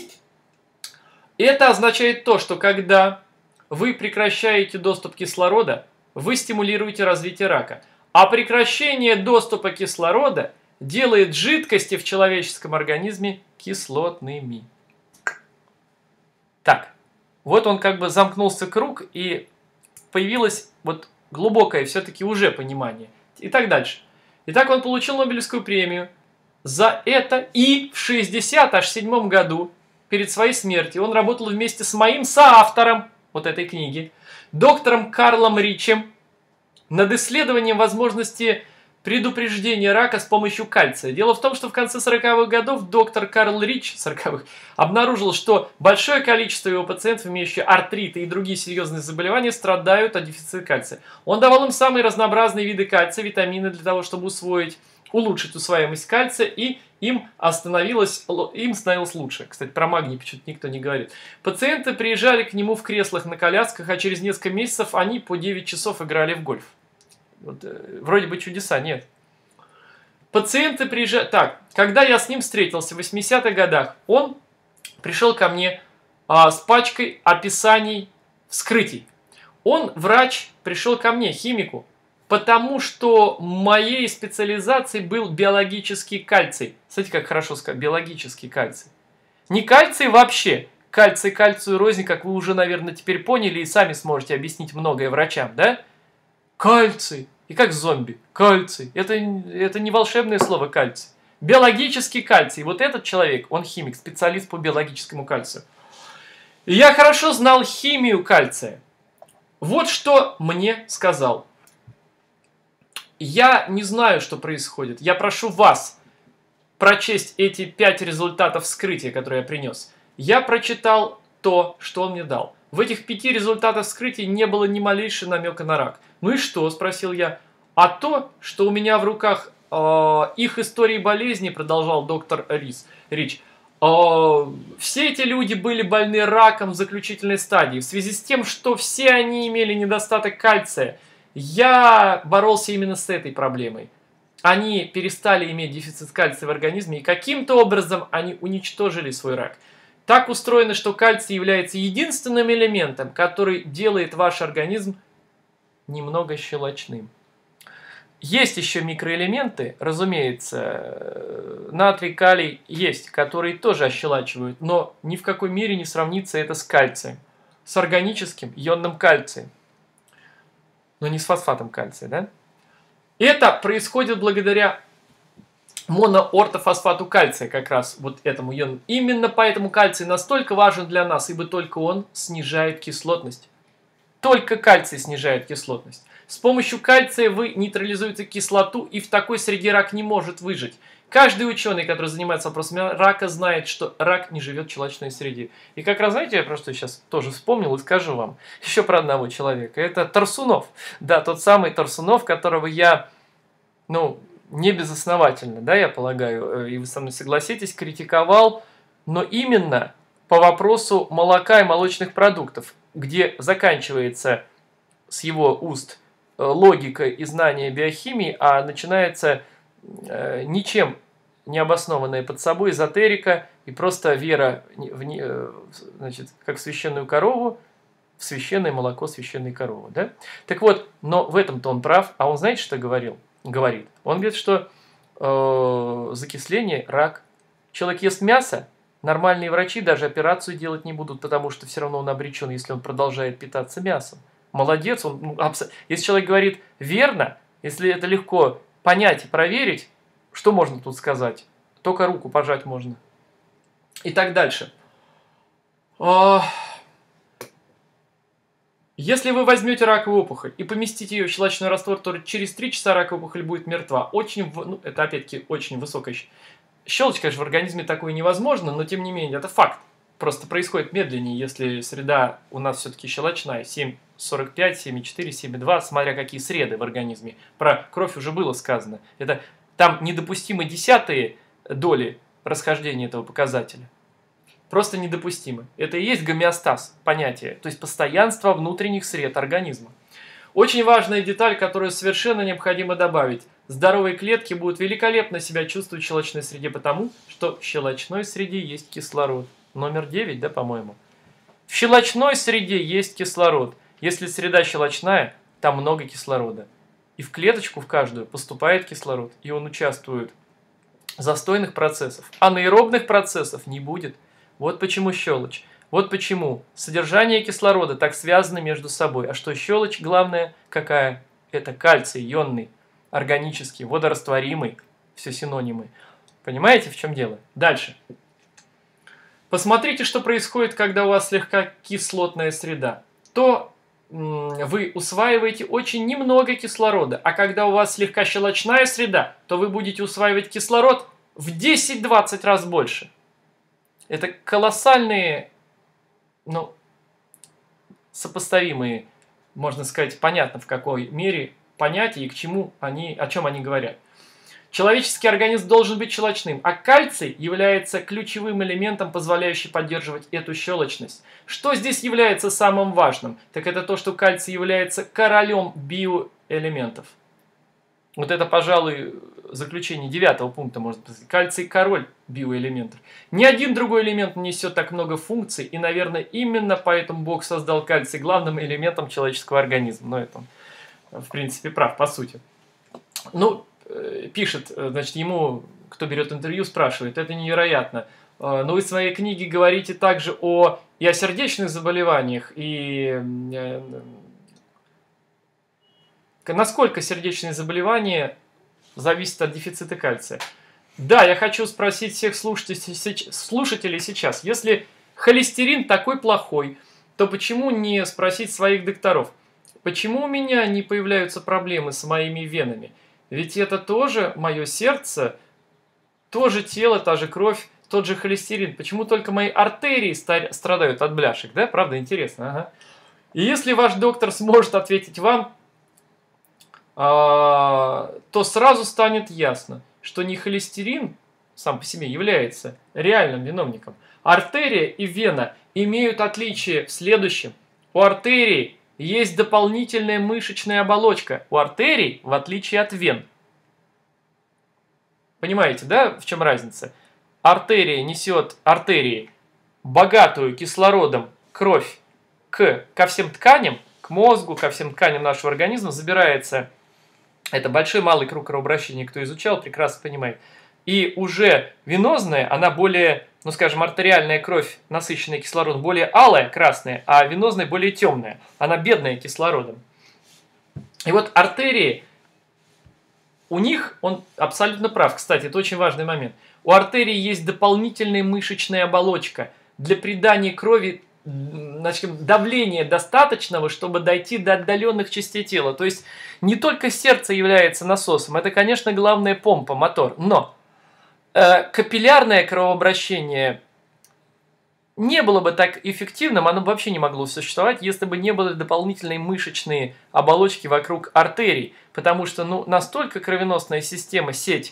Это означает то, что когда вы прекращаете доступ кислорода, вы стимулируете развитие рака. А прекращение доступа кислорода делает жидкости в человеческом организме кислотными. Так, вот он как бы замкнулся круг, и появилось вот глубокое все-таки уже понимание. И так дальше. Итак, он получил Нобелевскую премию за это, и в 67 году, перед своей смертью, он работал вместе с моим соавтором вот этой книги, доктором Карлом Ричем, над исследованием возможности предупреждения рака с помощью кальция. Дело в том, что в конце 40-х годов доктор Карл Рич обнаружил, что большое количество его пациентов, имеющих артриты и другие серьезные заболевания, страдают от дефицита кальция. Он давал им самые разнообразные виды кальция, витамины для того, чтобы улучшить усвояемость кальция, и им становилось лучше. Кстати, про магний почему-то никто не говорит. Пациенты приезжали к нему в креслах на колясках, а через несколько месяцев они по 9 часов играли в гольф. Вот, вроде бы чудеса, нет. Пациенты приезжали... Так, когда я с ним встретился в 80-х годах, он пришел ко мне с пачкой описаний вскрытий. Он, врач, пришел ко мне, химику, потому что моей специализацией был биологический кальций. Смотрите, как хорошо сказать, биологический кальций. Не кальций вообще. Кальций, кальцию рознь, как вы уже, наверное, теперь поняли и сами сможете объяснить многое врачам, да? Кальций. И как зомби. Кальций. Это не волшебное слово кальций. Биологический кальций. Вот этот человек, он химик, специалист по биологическому кальцию. И я хорошо знал химию кальция. Вот что мне сказал. Я не знаю, что происходит. Я прошу вас прочесть эти 5 результатов вскрытия, которые я принес. Я прочитал то, что он мне дал. В этих 5 результатах вскрытия не было ни малейшего намека на рак. Ну и что, спросил я. А то, что у меня в руках их истории болезни, продолжал доктор Рич. Все эти люди были больны раком в заключительной стадии. В связи с тем, что все они имели недостаток кальция, я боролся именно с этой проблемой. Они перестали иметь дефицит кальция в организме, и каким-то образом они уничтожили свой рак. Так устроено, что кальций является единственным элементом, который делает ваш организм немного щелочным. Есть еще микроэлементы, разумеется, натрий, калий есть, которые тоже ощелачивают, но ни в какой мере не сравнится это с кальцием, с органическим ионным кальцием, но не с фосфатом кальция, да? Это происходит благодаря моноортофосфату кальция, как раз вот этому иону. Именно поэтому кальций настолько важен для нас, ибо только он снижает кислотность. Только кальций снижает кислотность. С помощью кальция вы нейтрализуете кислоту, и в такой среде рак не может выжить. Каждый ученый, который занимается вопросами рака, знает, что рак не живет в щелочной среде. И как раз, знаете, я просто сейчас тоже вспомнил и скажу вам еще про одного человека. Это Тарсунов. Да, тот самый Тарсунов, которого я, не безосновательно, да, я полагаю, и вы со мной согласитесь, критиковал, но именно по вопросу молока и молочных продуктов, где заканчивается с его уст логика и знание биохимии, а начинается ничем не обоснованная под собой эзотерика и просто вера как в священную корову, в священное молоко священной коровы. Да? Так вот, но в этом-то он прав, а он знаете, что говорит? Он говорит, что закисление, рак. Человек ест мясо, нормальные врачи даже операцию делать не будут, потому что все равно он обречен, если он продолжает питаться мясом. Молодец, если человек говорит верно, если это легко понять и проверить, что можно тут сказать? Только руку пожать можно. И так дальше. Если вы возьмете раковую опухоль и поместите ее в щелочной раствор, то через 3 часа раковая опухоль будет мертва. Это опять-таки очень высокая щелочь, конечно, в организме такое невозможно, но тем не менее, это факт. Просто происходит медленнее, если среда у нас все-таки щелочная. 7,45, 7,4, 7,2, смотря какие среды в организме. Про кровь уже было сказано. Там недопустимы десятые доли расхождения этого показателя. Просто недопустимы. Это и есть гомеостаз, понятие. То есть постоянство внутренних сред организма. Очень важная деталь, которую совершенно необходимо добавить. Здоровые клетки будут великолепно себя чувствовать в щелочной среде, потому что в щелочной среде есть кислород. Номер 9, да, по-моему. В щелочной среде есть кислород. Если среда щелочная, там много кислорода. И в клеточку в каждую поступает кислород, и он участвует в застойных процессах. Анаэробных процессов не будет. Вот почему щелочь. Вот почему содержание кислорода так связано между собой. А что щелочь, главное, какая? Это кальций ионный, органический, водорастворимый. Все синонимы. Понимаете, в чем дело? Дальше. Посмотрите, что происходит, когда у вас слегка кислотная среда. То вы усваиваете очень немного кислорода, а когда у вас слегка щелочная среда, то вы будете усваивать кислород в 10-20 раз больше. Это колоссальные, ну, сопоставимые, можно сказать, понятно в какой мере понятия и к чему они, о чем они говорят. Человеческий организм должен быть щелочным, а кальций является ключевым элементом, позволяющим поддерживать эту щелочность. Что здесь является самым важным? Так это то, что кальций является королем биоэлементов. Вот это, пожалуй, заключение 9-го пункта, может быть. Кальций – король биоэлементов. Ни один другой элемент не несет так много функций, и, наверное, именно поэтому Бог создал кальций главным элементом человеческого организма. Но это он, в принципе, прав, по сути. Ну, пишет, значит, ему, кто берет интервью, спрашивает, это невероятно. Но вы в своей книге говорите также и о сердечных заболеваниях, и насколько сердечные заболевания зависят от дефицита кальция. Да, я хочу спросить всех слушателей сейчас, если холестерин такой плохой, то почему не спросить своих докторов, почему у меня не появляются проблемы с моими венами? Ведь это тоже мое сердце, тоже тело, та же кровь, тот же холестерин. Почему только мои артерии страдают от бляшек, да? Правда, интересно. Ага. И если ваш доктор сможет ответить вам, то сразу станет ясно, что не холестерин сам по себе является реальным виновником. Артерия и вена имеют отличие в следующем. У артерии есть дополнительная мышечная оболочка. У артерий, в отличие от вен. Понимаете, да, в чем разница? Артерия несет богатую кислородом кровь ко всем тканям, к мозгу, ко всем тканям нашего организма, забирается. Это большой малый круг кровообращения, кто изучал, прекрасно понимает. И уже венозная, она более, ну скажем, артериальная кровь, насыщенная кислородом, более алая, красная, а венозная более темная. Она бедная кислородом. И вот артерии, у них, он абсолютно прав, кстати, это очень важный момент. У артерии есть дополнительная мышечная оболочка для придания крови, значит, давления достаточного, чтобы дойти до отдаленных частей тела. То есть не только сердце является насосом, это, конечно, главная помпа, мотор, но капиллярное кровообращение не было бы так эффективным, оно бы вообще не могло существовать, если бы не было дополнительной мышечной оболочки вокруг артерий, потому что настолько кровеносная система, сеть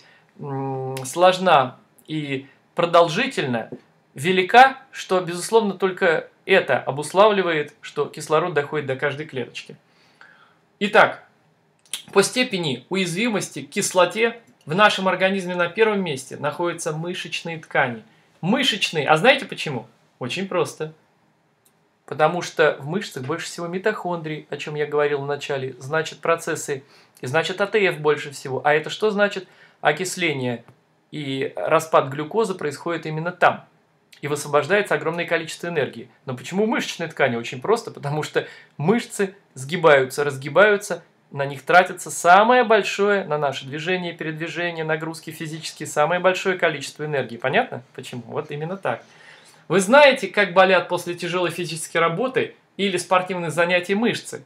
сложна и продолжительна, велика, что, безусловно, только это обуславливает, что кислород доходит до каждой клеточки. Итак, по степени уязвимости к кислоте в нашем организме на первом месте находятся мышечные ткани. Мышечные, а знаете почему? Очень просто. Потому что в мышцах больше всего митохондрий, о чем я говорил в начале, значит процессы, и значит АТФ больше всего. А это что значит? Окисление и распад глюкозы происходит именно там. И высвобождается огромное количество энергии. Но почему мышечные ткани? Очень просто, потому что мышцы сгибаются, разгибаются, на них тратится самое большое, на наше движение, передвижение, нагрузки физические, самое большое количество энергии. Понятно? Почему? Вот именно так. Вы знаете, как болят после тяжелой физической работы или спортивных занятий мышцы?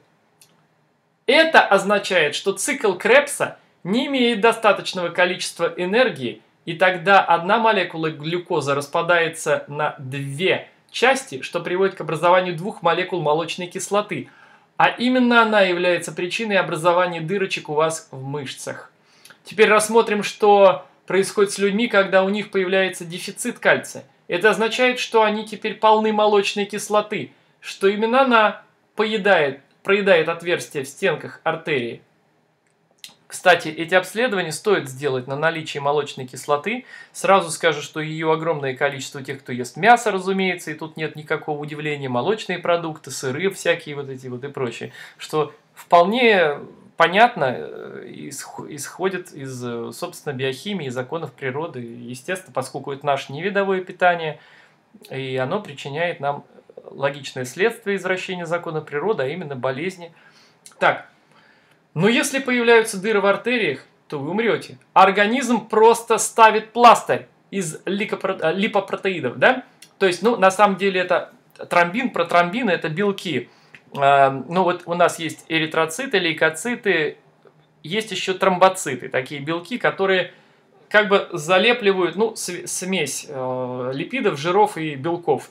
Это означает, что цикл Кребса не имеет достаточного количества энергии, и тогда одна молекула глюкозы распадается на две части, что приводит к образованию двух молекул молочной кислоты. А именно она является причиной образования дырочек у вас в мышцах. Теперь рассмотрим, что происходит с людьми, когда у них появляется дефицит кальция. Это означает, что они теперь полны молочной кислоты, что именно она проедает отверстия в стенках артерии. Кстати, эти обследования стоит сделать на наличие молочной кислоты. Сразу скажу, что ее огромное количество тех, кто ест мясо, разумеется, и тут нет никакого удивления. Молочные продукты, сыры всякие вот эти вот и прочее. Что вполне понятно, исходит из, собственно, биохимии, законов природы. Естественно, поскольку это наше невидовое питание, и оно причиняет нам логичное следствие извращения закона природы, а именно болезни. Так, но если появляются дыры в артериях, то вы умрете. Организм просто ставит пластырь из липопротеидов, да? То есть, ну, на самом деле это тромбин, протромбины, это белки. Ну, вот у нас есть эритроциты, лейкоциты, есть еще тромбоциты, такие белки, которые как бы залепливают, ну, смесь липидов, жиров и белков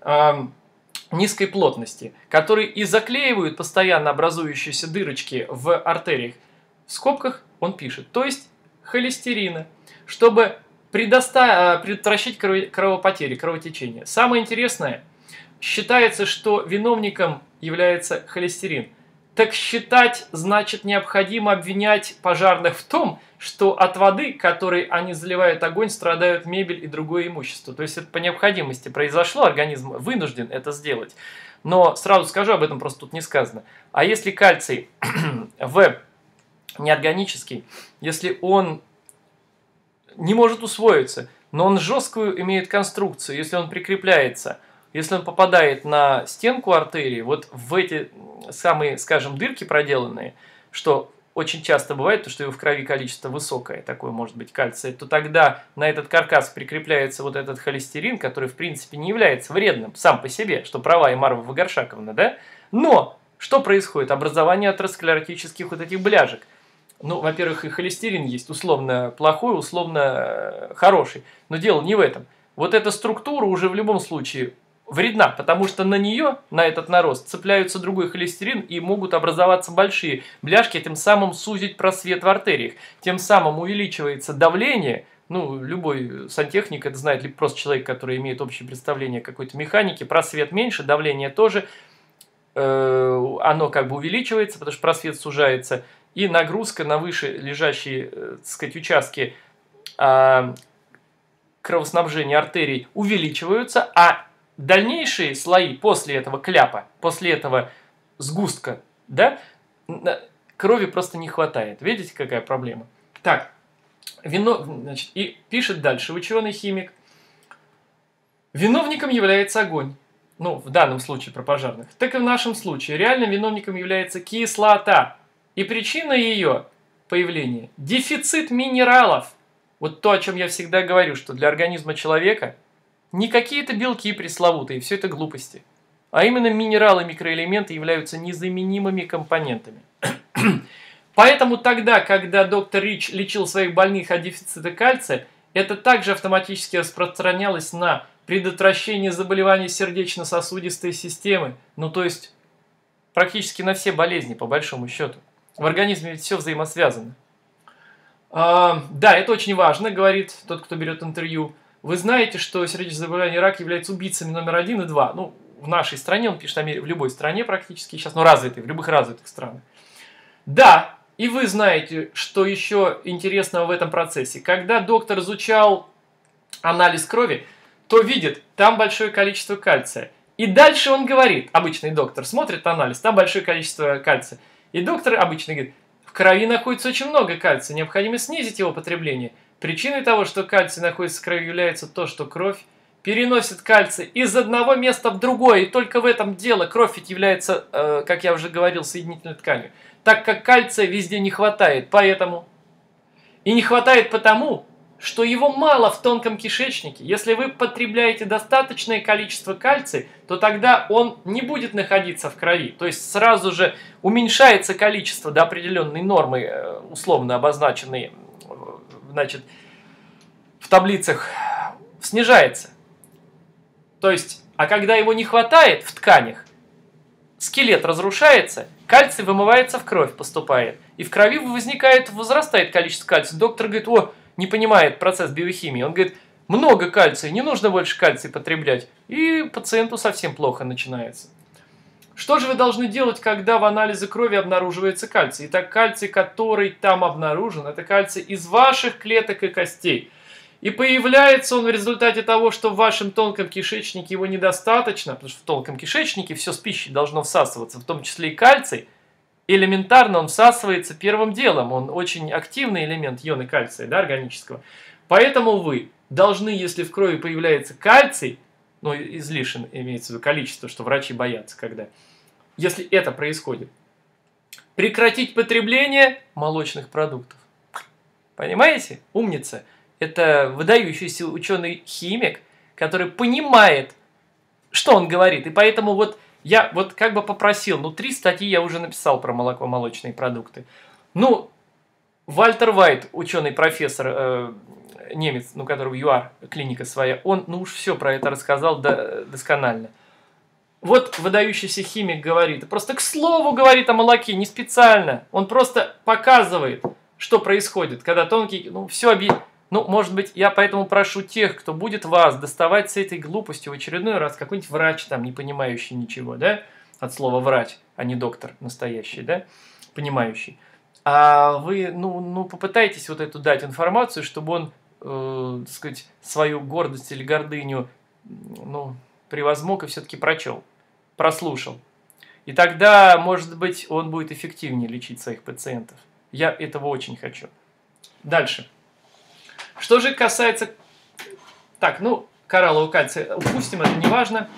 низкой плотности, которые и заклеивают постоянно образующиеся дырочки в артериях. В скобках он пишет, то есть холестерина, чтобы предотвращать кровопотери, кровотечение. Самое интересное, считается, что виновником является холестерин. Так считать, значит, необходимо обвинять пожарных в том, что от воды, которой они заливают огонь, страдают мебель и другое имущество. То есть это по необходимости произошло, организм вынужден это сделать. Но сразу скажу, об этом просто тут не сказано. А если кальций неорганический, если он не может усвоиться, но он жесткую имеет конструкцию, если он прикрепляется, если он попадает на стенку артерии, вот в эти самые, скажем, дырки проделанные, что очень часто бывает, то, что его в крови количество высокое, такое может быть кальция, то тогда на этот каркас прикрепляется вот этот холестерин, который в принципе не является вредным сам по себе, что права и Марва Вагаршаковна, да? Но что происходит? Образование атеросклеротических вот этих бляжек. Ну, во-первых, и холестерин есть условно плохой, условно хороший, но дело не в этом. Вот эта структура уже в любом случае вредна, потому что на нее, на этот нарост, цепляются другой холестерин и могут образоваться большие бляшки, тем самым сузить просвет в артериях. Тем самым увеличивается давление. Ну, любой сантехник это знает, либо просто человек, который имеет общее представление о какой-то механике. Просвет меньше, давление тоже. Оно как бы увеличивается, потому что просвет сужается. И нагрузка на выше лежащие, так сказать, участки кровоснабжения артерий увеличиваются, а дальнейшие слои после этого кляпа, после этого сгустка, да, крови просто не хватает. Видите, какая проблема? Так, значит, и пишет дальше ученый-химик. Виновником является огонь. Ну, в данном случае про пожарных. Так и в нашем случае. Реальным виновником является кислота. И причина ее появления – дефицит минералов. Вот то, о чем я всегда говорю, что для организма человека не какие-то белки пресловутые, все это глупости, а именно минералы, микроэлементы являются незаменимыми компонентами. Поэтому тогда, когда доктор Рич лечил своих больных от дефицита кальция, это также автоматически распространялось на предотвращение заболеваний сердечно-сосудистой системы, ну то есть практически на все болезни, по большому счету. В организме ведь все взаимосвязано. Да, это очень важно, говорит тот, кто берет интервью. Вы знаете, что сердечное заболевание и рак являются убийцами номер 1 и 2. Ну, в нашей стране, он пишет, в любой стране практически сейчас, но развитой, в любых развитых странах. Да, и вы знаете, что еще интересного в этом процессе. Когда доктор изучал анализ крови, то видит, там большое количество кальция. И дальше он говорит, обычный доктор смотрит анализ, там большое количество кальция. И доктор обычно говорит, в крови находится очень много кальция, необходимо снизить его потребление. Причиной того, что кальций находится в крови, является то, что кровь переносит кальций из одного места в другое. И только в этом дело. Кровь ведь является, как я уже говорил, соединительной тканью. Так как кальция везде не хватает, поэтому. И не хватает потому, что его мало в тонком кишечнике. Если вы потребляете достаточное количество кальция, то тогда он не будет находиться в крови. То есть сразу же уменьшается количество до определенной нормы, условно обозначенной, значит, в таблицах, снижается. То есть, а когда его не хватает в тканях, скелет разрушается, кальций вымывается в кровь, поступает. И в крови возрастает количество кальция. Доктор говорит, не понимает процесс биохимии. Он говорит, много кальция, не нужно больше кальция потреблять. И пациенту совсем плохо начинается. Что же вы должны делать, когда в анализе крови обнаруживается кальций? Итак, кальций, который там обнаружен, это кальций из ваших клеток и костей. И появляется он в результате того, что в вашем тонком кишечнике его недостаточно, потому что в тонком кишечнике все с пищей должно всасываться, в том числе и кальций. элементарно он всасывается первым делом. Он очень активный элемент ионы кальция, да, органического. Поэтому вы должны, если в крови появляется кальций, ну, излишен имеется в виду количество, что врачи боятся, когда, если это происходит, прекратить потребление молочных продуктов. Понимаете? Умница. Это выдающийся ученый-химик, который понимает, что он говорит. И поэтому вот я вот как бы попросил, 3 статьи я уже написал про молочные продукты. Ну, Вальтер Вайт, ученый-профессор, немец, у которого ЮАР, клиника своя, он, уж все про это рассказал досконально. Вот выдающийся химик говорит, просто к слову говорит о молоке, не специально. Он просто показывает, что происходит, когда тонкий, все может быть, я поэтому прошу тех, кто будет вас доставать с этой глупостью в очередной раз, какой-нибудь врач там, не понимающий ничего, да, от слова врач, а не доктор настоящий, да, понимающий. А вы, попытайтесь вот эту дать информацию, чтобы он, так сказать, свою гордость или гордыню, превозмог и все-таки прослушал. И тогда, может быть, он будет эффективнее лечить своих пациентов. Я этого очень хочу. Дальше. Что же касается... Так, кораллового кальция упустим, это не важно.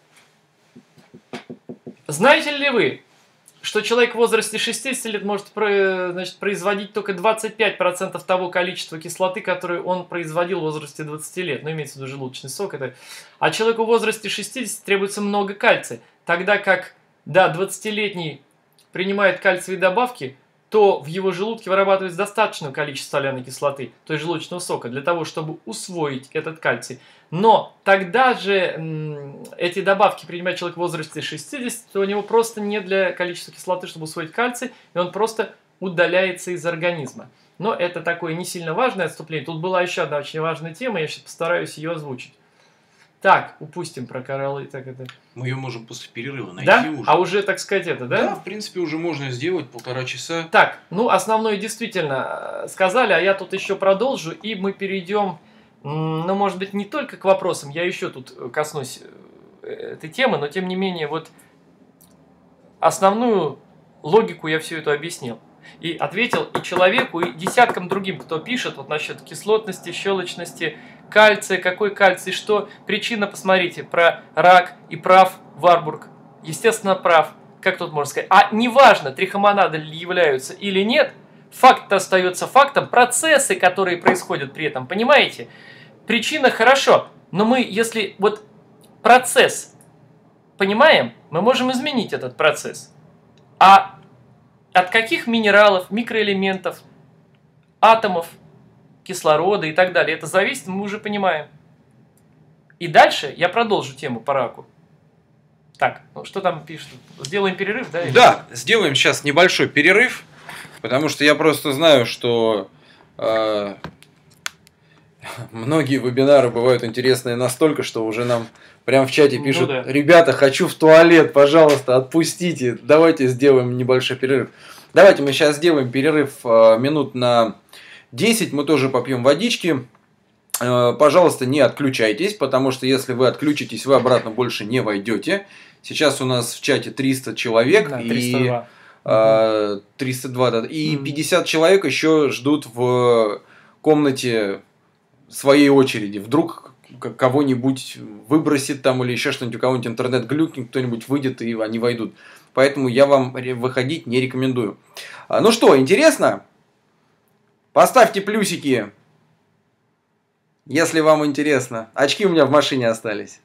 Знаете ли вы, что человек в возрасте 60 лет может производить только 25% того количества кислоты, которое он производил в возрасте 20 лет. Имеется в виду желудочный сок. А человеку в возрасте 60 требуется много кальция. Тогда как, 20-летний принимает кальциевые добавки, то в его желудке вырабатывается достаточное количество соляной кислоты, то есть желудочного сока, для того, чтобы усвоить этот кальций. Но тогда же эти добавки принимает человек в возрасте 60, то у него просто нет для количества кислоты, чтобы усвоить кальций, и он просто удаляется из организма. Но это такое не сильно важное отступление. Тут была еще одна очень важная тема, я сейчас постараюсь ее озвучить. Так, упустим про кораллы.
Мы ее можем после перерыва найти,
да?
уже.
А уже, так сказать, да?
Да, в принципе, уже можно сделать 1,5 часа.
Так, основное действительно сказали, а я тут еще продолжу, и мы перейдем, может быть, не только к вопросам, я еще тут коснусь этой темы, но тем не менее, вот основную логику я всю эту объяснил. И ответил и человеку, и десяткам другим, кто пишет вот насчет кислотности, щелочности, кальция, какой кальций, что. Причина, посмотрите, про рак и прав Варбург. Естественно, прав. Как тут можно сказать? А неважно, трихомонады являются или нет, факт остается фактом, процессы, которые происходят при этом, понимаете? Причина хорошо, но мы, если вот процесс понимаем, мы можем изменить этот процесс. А от каких минералов, микроэлементов, атомов, кислорода и так далее это зависит, мы уже понимаем. И дальше я продолжу тему по раку. Так, что там пишут? Сделаем перерыв, да?
Да, сделаем сейчас небольшой перерыв, потому что я просто знаю, что многие вебинары бывают интересные настолько, что уже нам прям в чате пишут:
да.
Ребята, хочу в туалет, пожалуйста, отпустите, давайте сделаем небольшой перерыв. Давайте мы сейчас сделаем перерыв минут на 10, мы тоже попьем водички. Пожалуйста, не отключайтесь, потому что если вы отключитесь, вы обратно больше не войдете. Сейчас у нас в чате 300 человек,
да, 302.
И 302, да, и 50 человек еще ждут в комнате своей очереди. Вдруг кого-нибудь выбросит там или еще что-нибудь, у кого-нибудь интернет глюкнет, кто-нибудь выйдет и они войдут. Поэтому я вам выходить не рекомендую. Ну что, интересно? Поставьте плюсики, если вам интересно. Очки у меня в машине остались.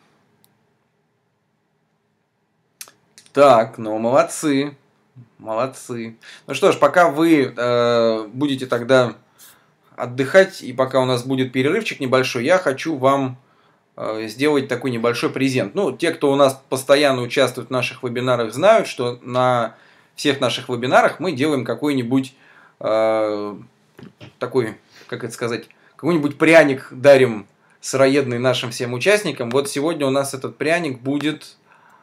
Так, молодцы. Молодцы. Ну что ж, пока вы будете тогда отдыхать, и пока у нас будет перерывчик небольшой, я хочу вам сделать такой небольшой презент. Те, кто у нас постоянно участвует в наших вебинарах, знают, что на всех наших вебинарах мы делаем какой-нибудь такой, как это сказать, какой-нибудь пряник дарим сыроедный нашим всем участникам. Вот сегодня у нас этот пряник будет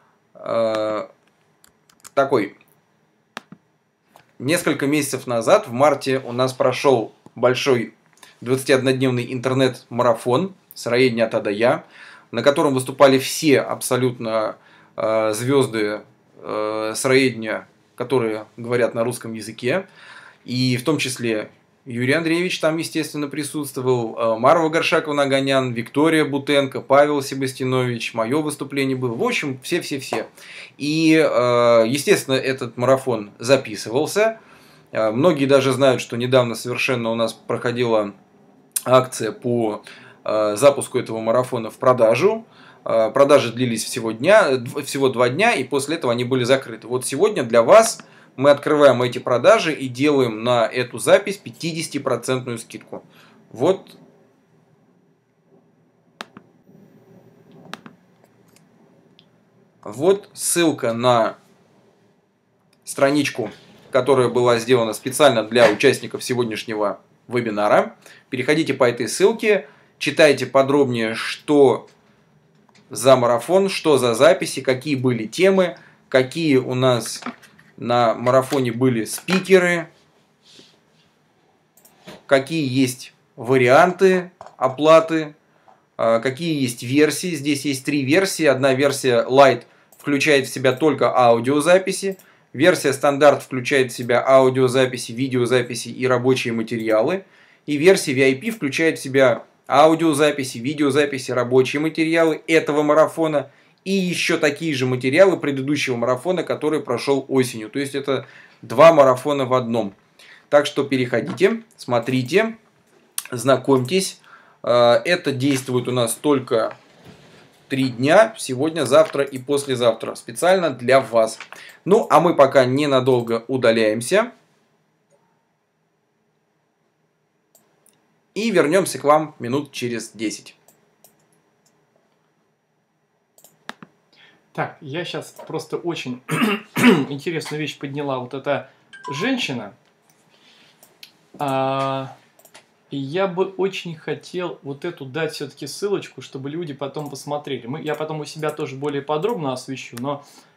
такой. Несколько месяцев назад, в марте, у нас прошел большой 21-дневный интернет-марафон «Сыроедение от А до Я», на котором выступали все абсолютно звезды сыроедения, которые говорят на русском языке. И в том числе Юрий Андреевич там, естественно, присутствовал, Марва Горшакова-Наганян, Виктория Бутенко, Павел Себастьянович, мое выступление было. В общем, все-все-все. И, естественно, этот марафон записывался. Многие даже знают, что недавно совершенно у нас проходила акция по запуску этого марафона в продажу. Продажи длились всего 2 дня, и после этого они были закрыты. Вот сегодня для вас мы открываем эти продажи и делаем на эту запись 50% скидку. Вот. Вот ссылка на страничку, которая была сделана специально для участников сегодняшнего вебинара. Переходите по этой ссылке, читайте подробнее, что за марафон, что за записи, какие были темы, какие у нас на марафоне были спикеры, какие есть варианты оплаты, какие есть версии. Здесь есть 3 версии. Одна версия Lite включает в себя только аудиозаписи. Версия стандарт включает в себя аудиозаписи, видеозаписи и рабочие материалы. И версия VIP включает в себя аудиозаписи, видеозаписи, рабочие материалы этого марафона и еще такие же материалы предыдущего марафона, который прошел осенью. То есть это 2 марафона в одном. Так что переходите, смотрите, знакомьтесь. Это действует у нас только 3 дня, сегодня, завтра и послезавтра, специально для вас. Ну, а мы пока ненадолго удаляемся. И вернемся к вам минут через 10.
Так, я сейчас просто очень интересную вещь подняла. Вот эта женщина. И я бы очень хотел вот эту дать все-таки ссылочку, чтобы люди потом посмотрели. Я потом у себя тоже более подробно освещу, но